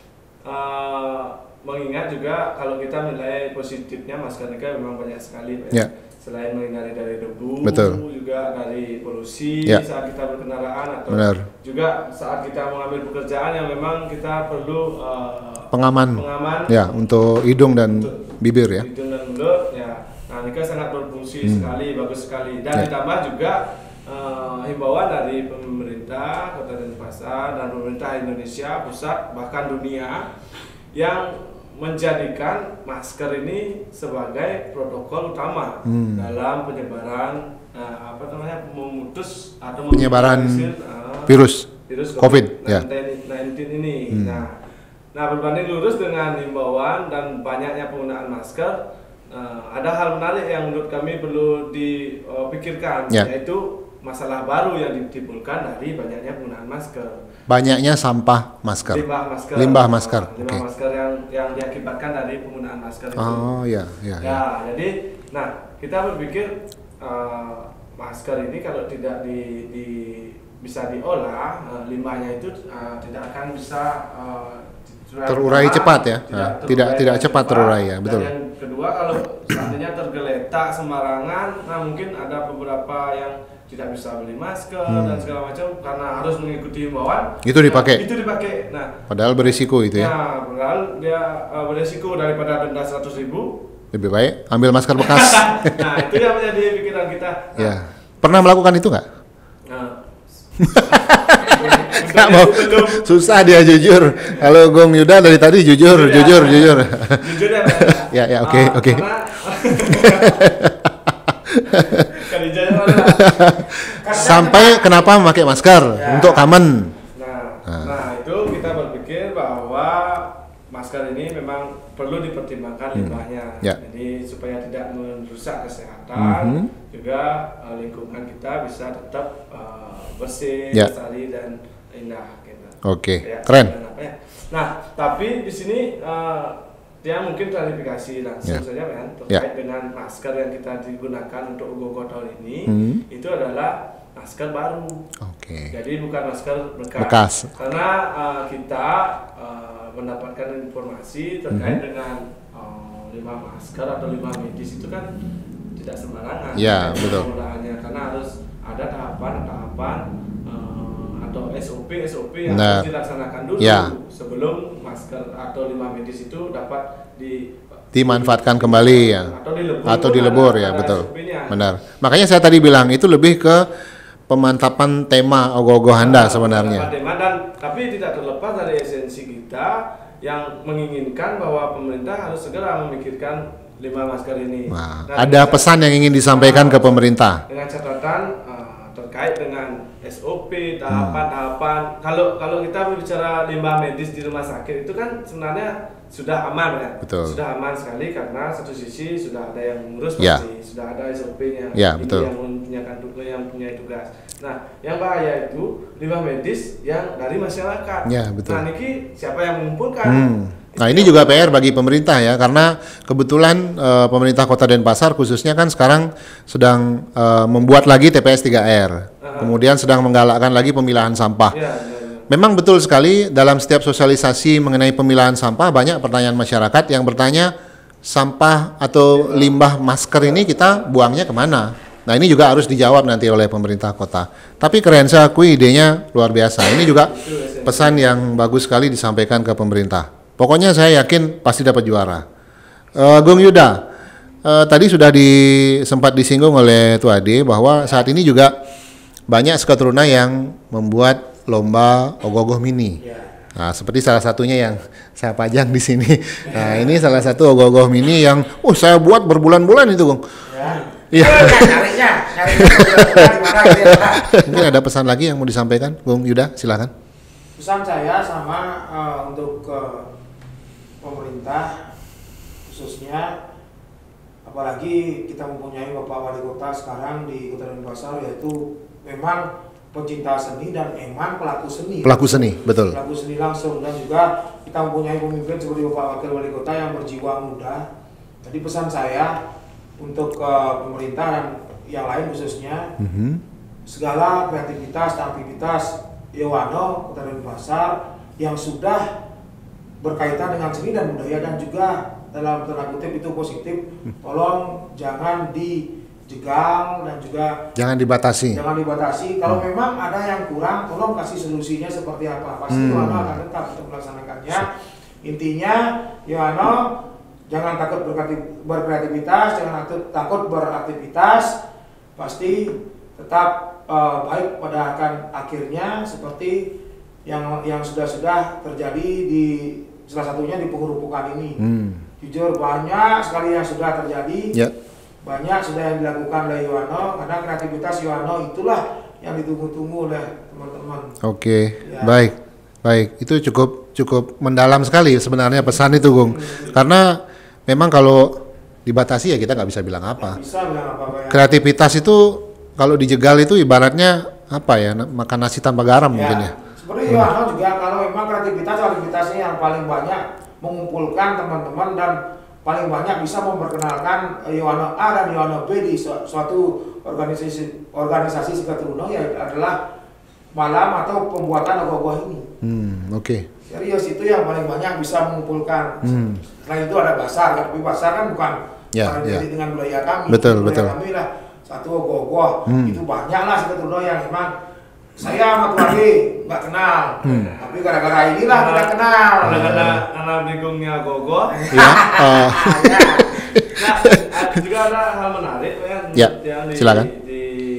Uh, mengingat juga kalau kita nilai positifnya masker ini kan memang banyak sekali, Pak, Ya. selain menghindari dari debu, Betul. juga dari polusi Ya. saat kita berkendaraan atau Benar. juga saat kita mengambil pekerjaan yang memang kita perlu uh, Pengaman. pengaman Ya, untuk hidung dan Untuk bibir ya. hidung dan mulut ya. Nah, ini kan sangat berfungsi Hmm. sekali, bagus sekali. Dan Ya. ditambah juga uh, himbauan dari pemerintah Kota Denpasar dan pemerintah Indonesia, pusat bahkan dunia yang menjadikan masker ini sebagai protokol utama Hmm. dalam penyebaran uh, apa namanya memutus atau Penyebaran meminimalisir, uh, virus virus COVID, ya. covid sembilan belas ini. Hmm. Nah, nah berbanding lurus dengan himbauan dan banyaknya penggunaan masker, uh, ada hal menarik yang menurut kami perlu dipikirkan, Ya. yaitu masalah baru yang ditimbulkan dari banyaknya penggunaan masker. Banyaknya sampah masker. Limbah masker. Limbah masker, Uh, limbah oke. masker yang yang diakibatkan dari penggunaan masker itu. Oh ya, ya, ya. Ya, jadi, nah kita berpikir uh, masker ini kalau tidak di, di bisa diolah, uh, limbahnya itu uh, tidak akan bisa uh, Terurai cepat ya? Nah, tidak- tidak dengan cepat terurai ya, betul. Dan yang kedua, kalau seandainya tergeletak sembarangan, nah mungkin ada beberapa yang tidak bisa beli masker Hmm. dan segala macam karena harus mengikuti himbauan. Itu dipakai? Nah, itu dipakai. Nah, Padahal berisiko itu ya. Nah, padahal dia uh, beresiko daripada denda seratus ribu. Lebih baik ambil masker bekas. Nah, itu yang menjadi pikiran kita. Nah, Ya. Pernah melakukan itu nggak? Nah, Nggak mau. belum Susah dia jujur. Kalau Gong Yuda dari tadi jujur, ya. jujur, jujur. jujur ya, Pak. Ya, ya, oke, Ah, oke. karena kerjanya mana? Sampai kenapa memakai masker Ya. untuk kamen? Nah, Ah. nah itu kita berpikir bahwa masker ini memang perlu dipertimbangkan limbahnya. Ya. Jadi supaya tidak merusak kesehatan, Mhm. juga uh, lingkungan kita bisa tetap uh, bersih, Ya. lestari dan indah. Gitu. Oke, Ya, keren. dan apa ya. Nah, tapi di sini uh, dia mungkin klarifikasi langsung Ya. saja kan terkait Ya. dengan masker yang kita digunakan untuk Ogoh tahun ini, Hmm. itu adalah masker baru. Oke. Jadi bukan masker bekas. Bekas. Karena uh, kita uh, mendapatkan informasi terkait Mhm. dengan uh, limbah masker atau limbah medis itu kan tidak sembarangan. Ya, terkait betul. penggunaannya, karena harus ada tahapan-tahapan uh, atau S O P S O P yang Nah, harus dilaksanakan dulu ya. sebelum masker atau limbah medis itu dapat di Dimanfaatkan kembali ya. atau dilebur, Atau dilebur ada- ya, ada betul. S O P-nya. Benar. Makanya saya tadi bilang itu lebih ke pemantapan tema ogoh-ogoh Anda Nah, sebenarnya. tema dan tapi tidak terlepas dari esensi kita yang menginginkan bahwa pemerintah harus segera memikirkan limbah masker ini. Wah, Nah, ada dengan- pesan yang ingin disampaikan ke pemerintah. dengan catatan uh, terkait dengan S O P tahapan-tahapan. Kalau kalau kita berbicara limbah medis di rumah sakit itu kan sebenarnya sudah aman ya. Betul. Sudah aman sekali karena satu sisi sudah ada yang mengurus Ya. pasti, sudah ada S O P-nya. Ya, Ini betul. yang mempunyai tugas yang punya tugas. Nah, yang bahaya itu limbah medis yang dari masyarakat. Ya, betul. Nah, niki siapa yang mengumpulkan? Hmm. Nah ini juga P R bagi pemerintah ya, karena kebetulan eh, pemerintah Kota Denpasar khususnya kan sekarang sedang eh, membuat lagi T P S tiga R, kemudian sedang menggalakkan lagi pemilahan sampah. Ya, ya, ya. Memang betul sekali dalam setiap sosialisasi mengenai pemilahan sampah banyak pertanyaan masyarakat yang bertanya sampah atau limbah masker ini kita buangnya kemana? Nah ini juga harus dijawab nanti oleh pemerintah kota. Tapi keren, saya akui idenya luar biasa. Ini juga pesan yang bagus sekali disampaikan ke pemerintah. Pokoknya saya yakin pasti dapat juara. Uh, Gung Yuda, uh, tadi sudah di, sempat disinggung oleh Tuade bahwa saat ini juga banyak Seketruna yang membuat lomba ogoh-ogoh mini. Nah, seperti salah satunya yang saya pajang di sini. Nah, ini salah satu ogoh-ogoh mini yang, oh saya buat berbulan-bulan itu, Gung. Iya. Mungkin ada pesan lagi yang mau disampaikan, Gung Yuda, silakan. Pesan saya sama uh, untuk uh, pemerintah khususnya, apalagi kita mempunyai Bapak Wali Kota sekarang di Kota Denpasar, yaitu memang pecinta seni dan emang pelaku seni. Pelaku seni, betul. Pelaku seni langsung, dan juga kita mempunyai pemimpin seperti Bapak Wakil Wali Kota yang berjiwa muda. Jadi pesan saya untuk uh, pemerintah dan yang lain khususnya, mm-hmm. segala kreativitas dan aktivitas Yowano Kota Denpasar yang sudah berkaitan dengan seni dan budaya dan juga dalam tanda kutip itu positif, tolong jangan dijegal dan juga jangan dibatasi. Jangan dibatasi. Kalau hmm. memang ada yang kurang, tolong kasih solusinya seperti apa. Pasti hmm. Yowano akan tetap untuk melaksanakannya. Intinya Yowano jangan takut berkreativitas, jangan takut beraktivitas, pasti tetap uh, baik pada akan akhirnya seperti yang yang sudah-sudah terjadi di salah satunya di pengerupukan ini. Hmm. Jujur banyak sekali yang sudah terjadi, yeah. banyak sudah yang dilakukan oleh Yowano, karena kreativitas Yowano itulah yang ditunggu-tunggu oleh teman-teman. Oke, okay. ya. baik, baik, itu cukup cukup mendalam sekali sebenarnya pesan itu, Gung. Hmm. Karena memang kalau dibatasi ya kita nggak bisa bilang apa. Bisa bilang apa-apa ya. Kreativitas itu kalau dijegal itu ibaratnya apa ya, makan nasi tanpa garam ya. Mungkin ya. Seperti Yowano juga kalau memang kreativitas aktivitasnya yang paling banyak mengumpulkan teman-teman dan paling banyak bisa memperkenalkan Yowano A dan Yowano B di suatu organisasi organisasi Seketruna, ya adalah malam atau pembuatan ogoh-ogoh ini. Hmm, oke. Okay. Serius itu yang paling banyak bisa mengumpulkan. Hmm. Selain itu ada basar, tapi basar kan bukan ya, ya. dengan budaya kami. Betul, budaya betul. Kami lah satu ogoh-ogoh hmm. itu banyak lah Seketruna yang memang saya sama Tuade nggak kenal, hmm. tapi gara-gara inilah kita kenal. Karena anak bingungnya gogo. Ya. Uh. Nah, juga ada hal menarik yang, ya, yang di, silakan. di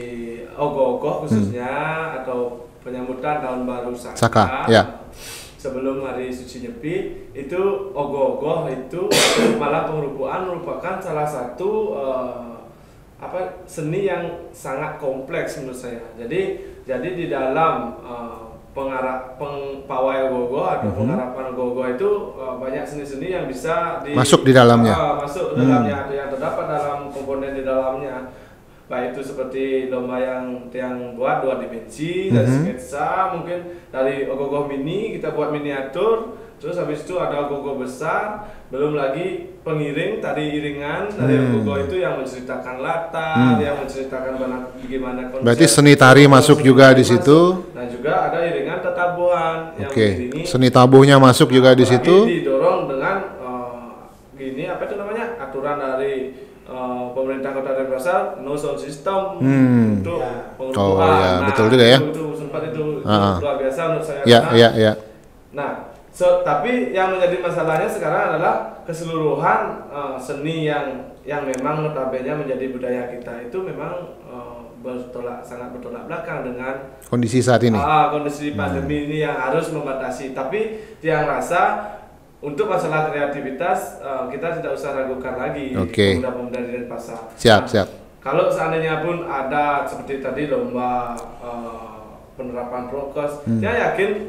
ogoh-ogoh khususnya hmm. atau penyambutan tahun baru Saka. Saka ya. Sebelum hari suci Nyepi itu ogoh-ogoh itu malah pengerupukan merupakan salah satu uh, apa seni yang sangat kompleks menurut saya. Jadi jadi di dalam uh, pengarah pengpawai ogoh-ogoh atau mm-hmm. pengharapan ogoh-ogoh itu uh, banyak seni-seni yang bisa di, masuk di dalamnya. Uh, masuk di dalamnya, ada yang terdapat dalam komponen di dalamnya. Baik itu seperti lomba yang yang buat dua dimensi, mm-hmm. dari sketsa, mungkin dari ogoh-ogoh mini kita buat miniatur, terus habis itu ada ogoh-ogoh besar, belum lagi pengiring tadi iringan dari hmm. ogoh-ogoh itu yang menceritakan latar, hmm. yang menceritakan bagaimana konsep. Berarti seni tari masuk juga di situ. Nah juga ada iringan tetabuhan yang okay. mengiringi. Seni tabuhnya masuk juga di situ. Didorong dengan uh, gini apa itu namanya aturan dari Uh, pemerintah Kota Denpasar no sound system hmm. untuk ya. pengerupukan. Oh ya, nah, betul juga ya. Itu, itu sempat itu uh-huh. luar biasa menurut saya. Ya, karena, ya, ya. Nah, so, tapi yang menjadi masalahnya sekarang adalah keseluruhan uh, seni yang yang memang notabene menjadi budaya kita itu memang uh, bertolak sangat bertolak belakang dengan kondisi saat ini. Uh, kondisi pandemi hmm. ini yang harus membatasi. Tapi yang rasa untuk masalah kreativitas uh, kita tidak usah ragukan lagi okay. pemuda-pemuda di Denpasar. Siap, nah, siap. Kalau seandainya pun ada seperti tadi lomba uh, penerapan prokes, hmm. saya yakin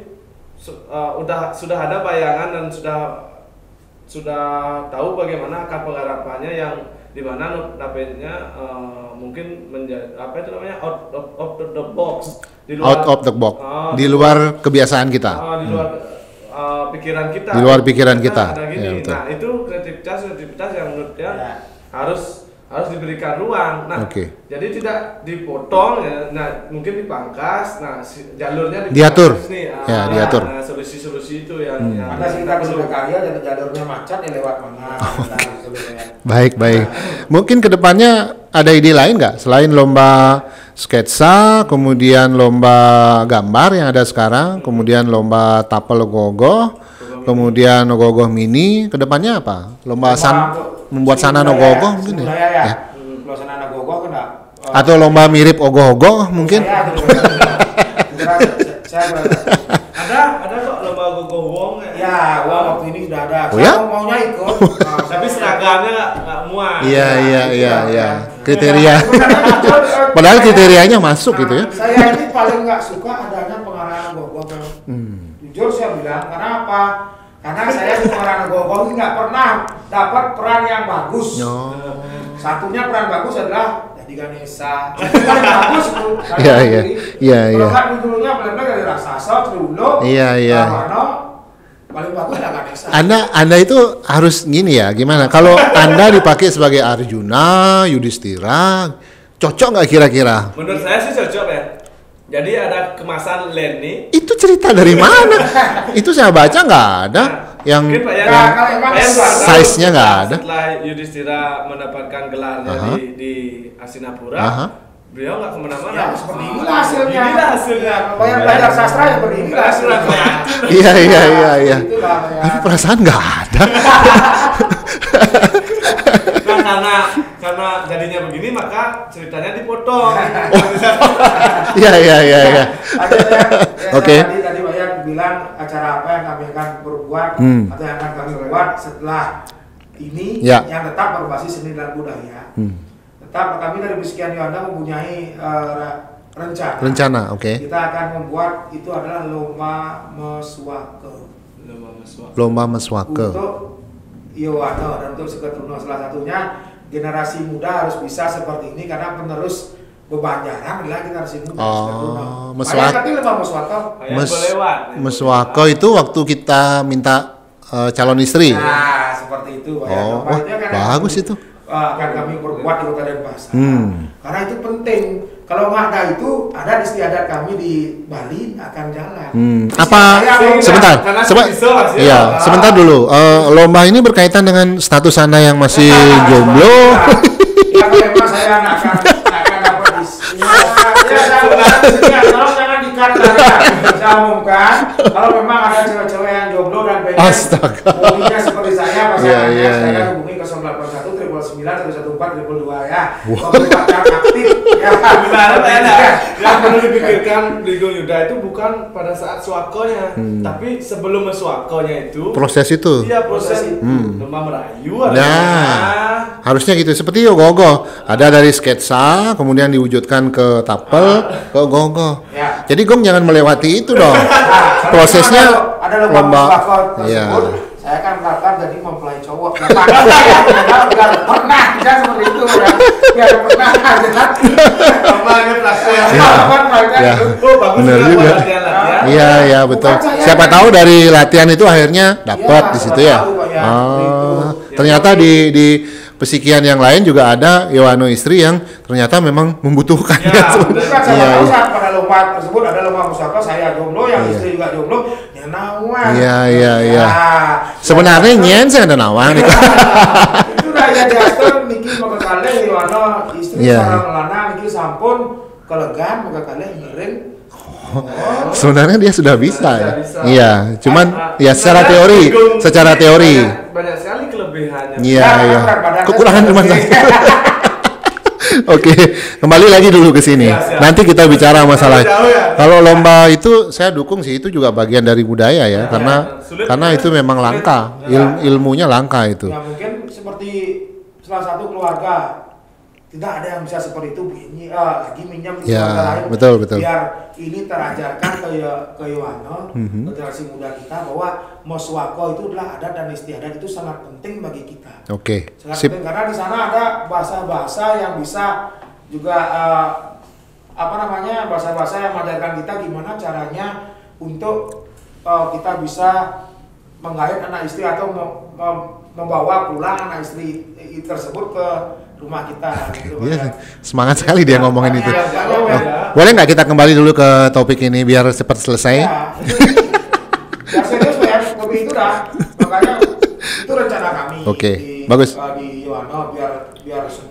uh, udah sudah ada bayangan dan sudah sudah tahu bagaimana akan penggarapannya yang di mana notabene uh, mungkin menjadi apa itu namanya out of, of the box di luar, out of the box uh, di luar kebiasaan kita. Uh, di luar hmm. Uh, pikiran kita di luar pikiran kita, kita. Nah, ya, nah itu kreativitas kreativitas yang menurutnya ya. harus harus diberikan ruang. Nah okay. jadi tidak dipotong ya, nah mungkin dipangkas, nah jalurnya diatur nih, ah, ya diatur. Nah solusi-solusi itu yang, hmm. yang ada sih kita sudah karya dan jalurnya macet ya lewat mana. Baik baik. Nah. Mungkin kedepannya ada ide lain nggak selain lomba sketsa, kemudian lomba gambar yang ada sekarang, kemudian lomba tapel ogoh-ogoh, kemudian ogoh-ogoh mini, kedepannya apa? Lomba, lomba san, membuat sana ogoh-ogoh mungkin ya? ya. ya. Lomba sana ogoh-ogoh kena. Uh, Atau lomba mirip ogoh-ogoh mungkin? Saya, saya, Ada, ada kok lomba ogoh-ogoh. Ya, wah, waktu ini sudah ada. Oh, saya ya? mau maunya ikut. Nah, Tapi seragamnya nggak nggak muat. Iya, iya, iya, iya. Ya. Kriteria. Padahal kriterianya masuk gitu ya. Saya ini paling nggak suka adanya pengarahan ogoh-ogoh. Hmm. Jujur saya bilang, karena apa? Karena saya di pengarahan ogoh-ogoh ini nggak pernah dapat peran yang bagus. Oh. Satunya peran bagus adalah jadi Ganesha. Itu paling bagus itu. Saya Iya, iya. sendiri. Iya, Kalau iya. nggak dulunya benar-benar dari raksasa, Triwulo, Iya, iya. Rawana, paling bagus adalah Ganesha. Anda Anda itu harus gini ya, gimana? Kalau Anda dipakai sebagai Arjuna, Yudhistira, cocok nggak kira-kira? Menurut saya sih cocok ya. Jadi ada kemasan Lenny. Itu cerita dari mana? Itu saya baca nggak ada. Yang, Mungkin Pak Yan, yang kalau emang Pak Yan tahu size-nya nggak setelah- ada. Setelah Yudhistira mendapatkan gelarnya Aha. di, di Hastinapura, Aha. beliau nggak kemana-mana. Ya, seperti inilah hasilnya. Inilah hasilnya. Bayar belajar sastra ya beginilah hasilnya. Iya, iya, iya, iya. Itulah, ya. Tapi perasaan nggak ada. Nah, karena karena jadinya begini maka ceritanya dipotong. Iya, iya, iya, iya. Ada yang, ya, Oke. Tadi tadi Pak Yan bilang acara apa yang kami akan perbuat Hmm. atau yang akan kami buat setelah ini Ya. yang tetap berbasis seni dan budaya. Hmm. Tetap kami dari Bisikian Yuanda mempunyai uh, rencana. Rencana, oke. Kita akan membuat itu adalah lomba meswake Lomba meswak. Lomba meswake. untuk Yowana dan untuk Seketruna. Salah satunya generasi muda harus bisa seperti ini karena penerus Bebanjaran adalah generasi muda. Oh, Seketruna. meswak- Banyak tapi lomba meswake. Ayah Mes, boleh lewat. meswake itu waktu kita minta eh, calon istri. Nah, seperti itu Pak. Ya. Oh, Lomba wah, itu akan bagus kami- itu. uh, akan kami perbuat di Kota Denpasar. Hmm. Karena itu penting. Kalau nggak ada itu, ada istiadat kami di Bali akan jalan. Hmm. Istiadat Apa? saya- Sebentar. Karena Seba- bisa, Mas, ya. Iya, Ah. sebentar dulu. Eh, lomba ini berkaitan dengan status Anda yang masih jomblo. Ya, kalau memang saya nggak akan nggak akan dapat di sini. Ya, ya, saya umumkan di sini, ya. Tolong jangan dikata ya. Saya umumkan, kalau memang ada cewek-cewek yang jomblo dan pengen Astaga. hobinya seperti saya, pasangannya, Iya, iya, saya iya. akan hubungi nol delapan satu sembilan sembilan satu satu empat dua dua ya. Untuk pacar aktif. Ya, Gimana Pak Yana? Yang perlu dipikirkan Digo Yuda itu bukan pada saat swakonya, tapi sebelum meswakonya itu. Proses itu. Iya, proses Hmm. lomba merayu ada. Nah, harusnya gitu. Seperti ogoh-ogoh. Ada dari sketsa, kemudian diwujudkan ke tapel, ke ogoh-ogoh. Ya. Jadi Gong jangan melewati itu dong. Nah, Prosesnya kalau ada lomba lomba. meswake Iya. tersebut, saya akan melakukan jadi mempelai cowok. Nah, makanya saya biar pernah bisa seperti itu ya. Biar pernah jelas. Lombanya praktek. Iya. Ya. Oh, bagus Bener juga buat juga. latihan-latihan. Iya, iya betul. Bukan saya Siapa yang- tahu dari latihan itu akhirnya dapat Iya, di situ siapa ya. tahu, Pak, ya. Oh, Itu. ternyata di di pesikian yang lain juga ada Yohano istri yang ternyata memang membutuhkannya. Ya, tuh. betul. Bukan siapa Iya, tahu iya. saat pada lomba tersebut ada lomba musyawarah saya jomblo, yang Iya. istri juga jomblo, ya nawang. Iya, iya, iya. Nah, Sebenarnya ya, nyen saya ada nawang nih. itu dah ya diaster niki maka kali Yohano istri Iya. seorang lanang niki sampun kelegan maka kali ngiring. Oh. Sebenarnya dia sudah bisa ya. Sudah bisa. Iya, cuman Ah, ya secara sebenarnya teori, Digo secara teori. Banyak, banyak sekali kelebihannya. Iya, Nah, iya. berat badannya Kekurangan cuma seperti- satu. Oke, kembali lagi dulu ke sini. Siap, siap. Nanti kita bicara masalah. Jauh ya. Kalau lomba itu saya dukung sih, itu juga bagian dari budaya ya, karena sulit, karena ya. itu memang Sulit. langka, Il- ilmunya langka itu. Ya mungkin seperti salah satu keluarga tidak ada yang bisa seperti itu begini ah, lagi minjam di Ya, keluarga lain betul, betul. biar ini terajarkan ke ke Yohano Mhm. ke generasi muda kita bahwa moswako itu adalah adat dan istiadat itu sangat penting bagi kita Oke, sangat sip. penting karena di sana ada bahasa-bahasa yang bisa juga eh, apa namanya bahasa-bahasa yang mengajarkan kita gimana caranya untuk eh, kita bisa menggait anak istri atau mem- mem- membawa pulang anak istri tersebut ke rumah kita. Gitu, Iya, ya. semangat sekali dia ngomongin itu. Ya, ya, ya, Oh, ya. boleh nggak kita kembali dulu ke topik ini biar cepat selesai? Ya, ya serius ya, tapi itu dah makanya itu rencana kami. Oke, di, bagus. eh, di Yohano biar biar semua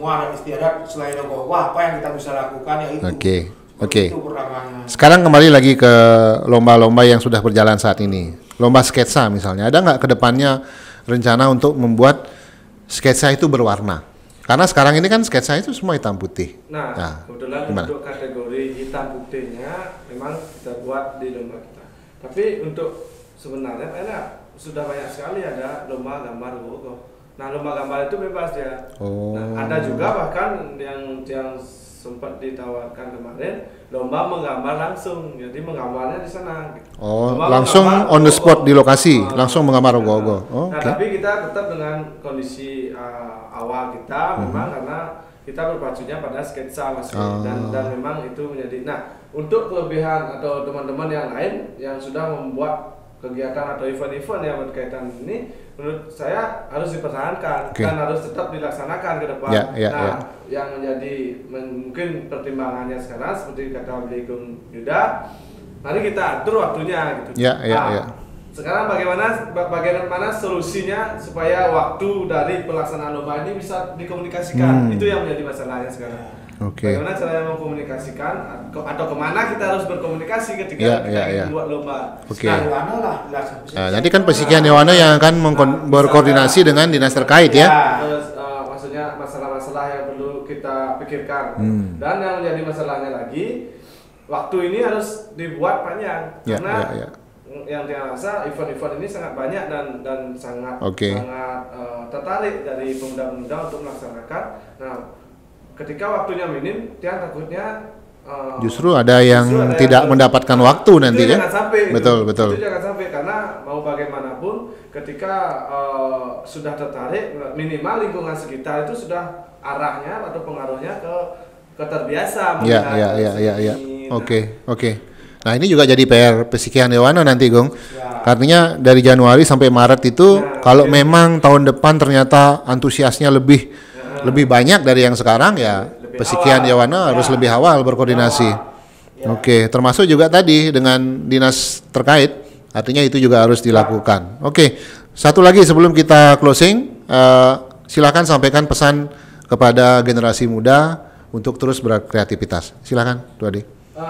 semua adat istiadat selain ogoh-ogoh apa yang kita bisa lakukan ya itu. Oke. Okay. Oke. Okay. Sekarang kembali lagi ke lomba-lomba yang sudah berjalan saat ini. Lomba sketsa misalnya. Ada nggak kedepannya rencana untuk membuat sketsa itu berwarna? Karena sekarang ini kan sketsa itu semua hitam putih. Nah, nah kebetulan gimana? Untuk kategori hitam putihnya memang kita buat di lomba kita. Tapi untuk sebenarnya enak, sudah banyak sekali ada lomba gambar ogoh-ogoh. Nah, lomba gambar itu bebas ya. Oh. Nah, ada juga bahkan yang yang sempat ditawarkan kemarin lomba menggambar langsung, jadi menggambarnya di sana. Oh, lomba langsung on the spot di lokasi, uh, langsung menggambar ogoh-ogoh. Oh, nah, okay. Tapi kita tetap dengan kondisi uh, awal kita, uh-huh. memang karena kita berpacunya pada sketsa masih uh. dan dan memang itu menjadi. Nah, untuk kelebihan atau teman-teman yang lain yang sudah membuat kegiatan atau event-event yang berkaitan ini, menurut saya harus dipertahankan okay. dan harus tetap dilaksanakan ke depan. Yeah, yeah, nah, yeah. yang menjadi mungkin pertimbangannya sekarang seperti kata Beligung Yuda, mari kita atur waktunya gitu. Yeah, yeah, nah, yeah. Sekarang bagaimana bagaimana solusinya supaya waktu dari pelaksanaan lomba ini bisa dikomunikasikan? Hmm. Itu yang menjadi masalahnya sekarang. Okay. Bagaimana caranya mengkomunikasikan atau kemana kita harus berkomunikasi ketika yeah, kita yeah, ingin yeah. buat lomba? Okay. Nah, lah, nah, nanti kan Pesikian Dewana yang akan mengko- berkoordinasi dengan dinas terkait ya. ya. Terus uh, maksudnya masalah-masalah yang perlu kita pikirkan. Hmm. Dan yang menjadi masalahnya lagi, waktu ini harus dibuat panjang yeah, karena yeah, yeah. yang saya rasa event-event ini sangat banyak dan dan sangat okay. sangat uh, tertarik dari pemuda-pemuda untuk melaksanakan. Nah, ketika waktunya minim, dia takutnya uh, justru ada yang justru ada tidak yang mendapatkan uh, waktu nanti ya. Jangan sampai, betul itu. betul. Itu jangan sampai karena mau bagaimanapun, ketika uh, sudah tertarik, minimal lingkungan sekitar itu sudah arahnya atau pengaruhnya ke keterbiasa. Ya ya ya ya ya. Oke oke. Nah ini juga jadi P R Pesikian Dewana nanti Gong. Ya. Artinya dari Januari sampai Maret itu ya, kalau ya. memang tahun depan ternyata antusiasnya lebih ya. lebih banyak dari yang sekarang ya lebih Pesikian Dewana ya. harus lebih awal berkoordinasi. Ya. Oke, termasuk juga tadi dengan dinas terkait. Artinya itu juga harus dilakukan. Oke, satu lagi sebelum kita closing, uh, silakan sampaikan pesan kepada generasi muda untuk terus berkreativitas. Silakan, Dua D.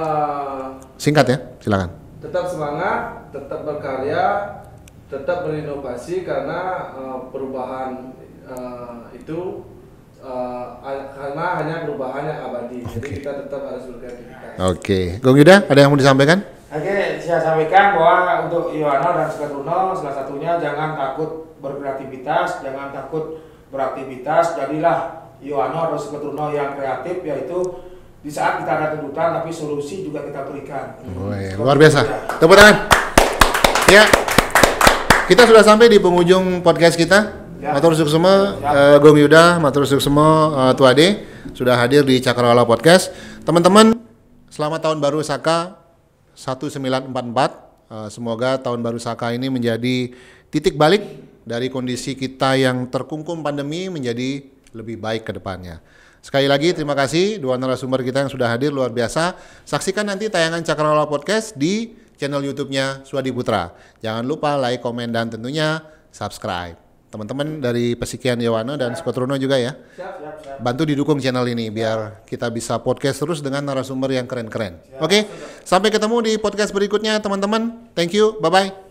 Uh, Singkat ya, silakan. Tetap semangat, tetap berkarya, tetap berinovasi karena uh, perubahan uh, itu uh, karena hanya perubahan yang abadi. Okay. Jadi kita tetap harus berkreativitas. Oke, okay. Gong Yuda, ada yang mau disampaikan? Oke, okay, saya sampaikan bahwa untuk Yohana dan Skadruno salah satunya jangan takut berkreativitas, jangan takut beraktivitas. Jadilah Yohana atau Skadruno yang kreatif, yaitu di saat kita ada tuntutan tapi solusi juga kita berikan. Oh, iya. Luar biasa. Tepuk tangan. Ya. Kita sudah sampai di penghujung podcast kita. Ya. Matur suksema ya. uh, Gong Yuda, matur suksema uh, Tua D sudah hadir di Cakrawala Podcast. Teman-teman, selamat tahun baru Saka seribu sembilan ratus empat puluh empat. Uh, semoga tahun baru Saka ini menjadi titik balik dari kondisi kita yang terkungkum pandemi menjadi lebih baik ke depannya. Sekali lagi terima kasih dua narasumber kita yang sudah hadir, luar biasa. Saksikan nanti tayangan Cakrawala Podcast di channel YouTube-nya Swadi Putra. Jangan lupa like, komen, dan tentunya subscribe. Teman-teman dari Pesikian Dewana dan Skadruno juga ya. Bantu didukung channel ini biar kita bisa podcast terus dengan narasumber yang keren-keren. Oke, sampai ketemu di podcast berikutnya teman-teman. Thank you, bye-bye.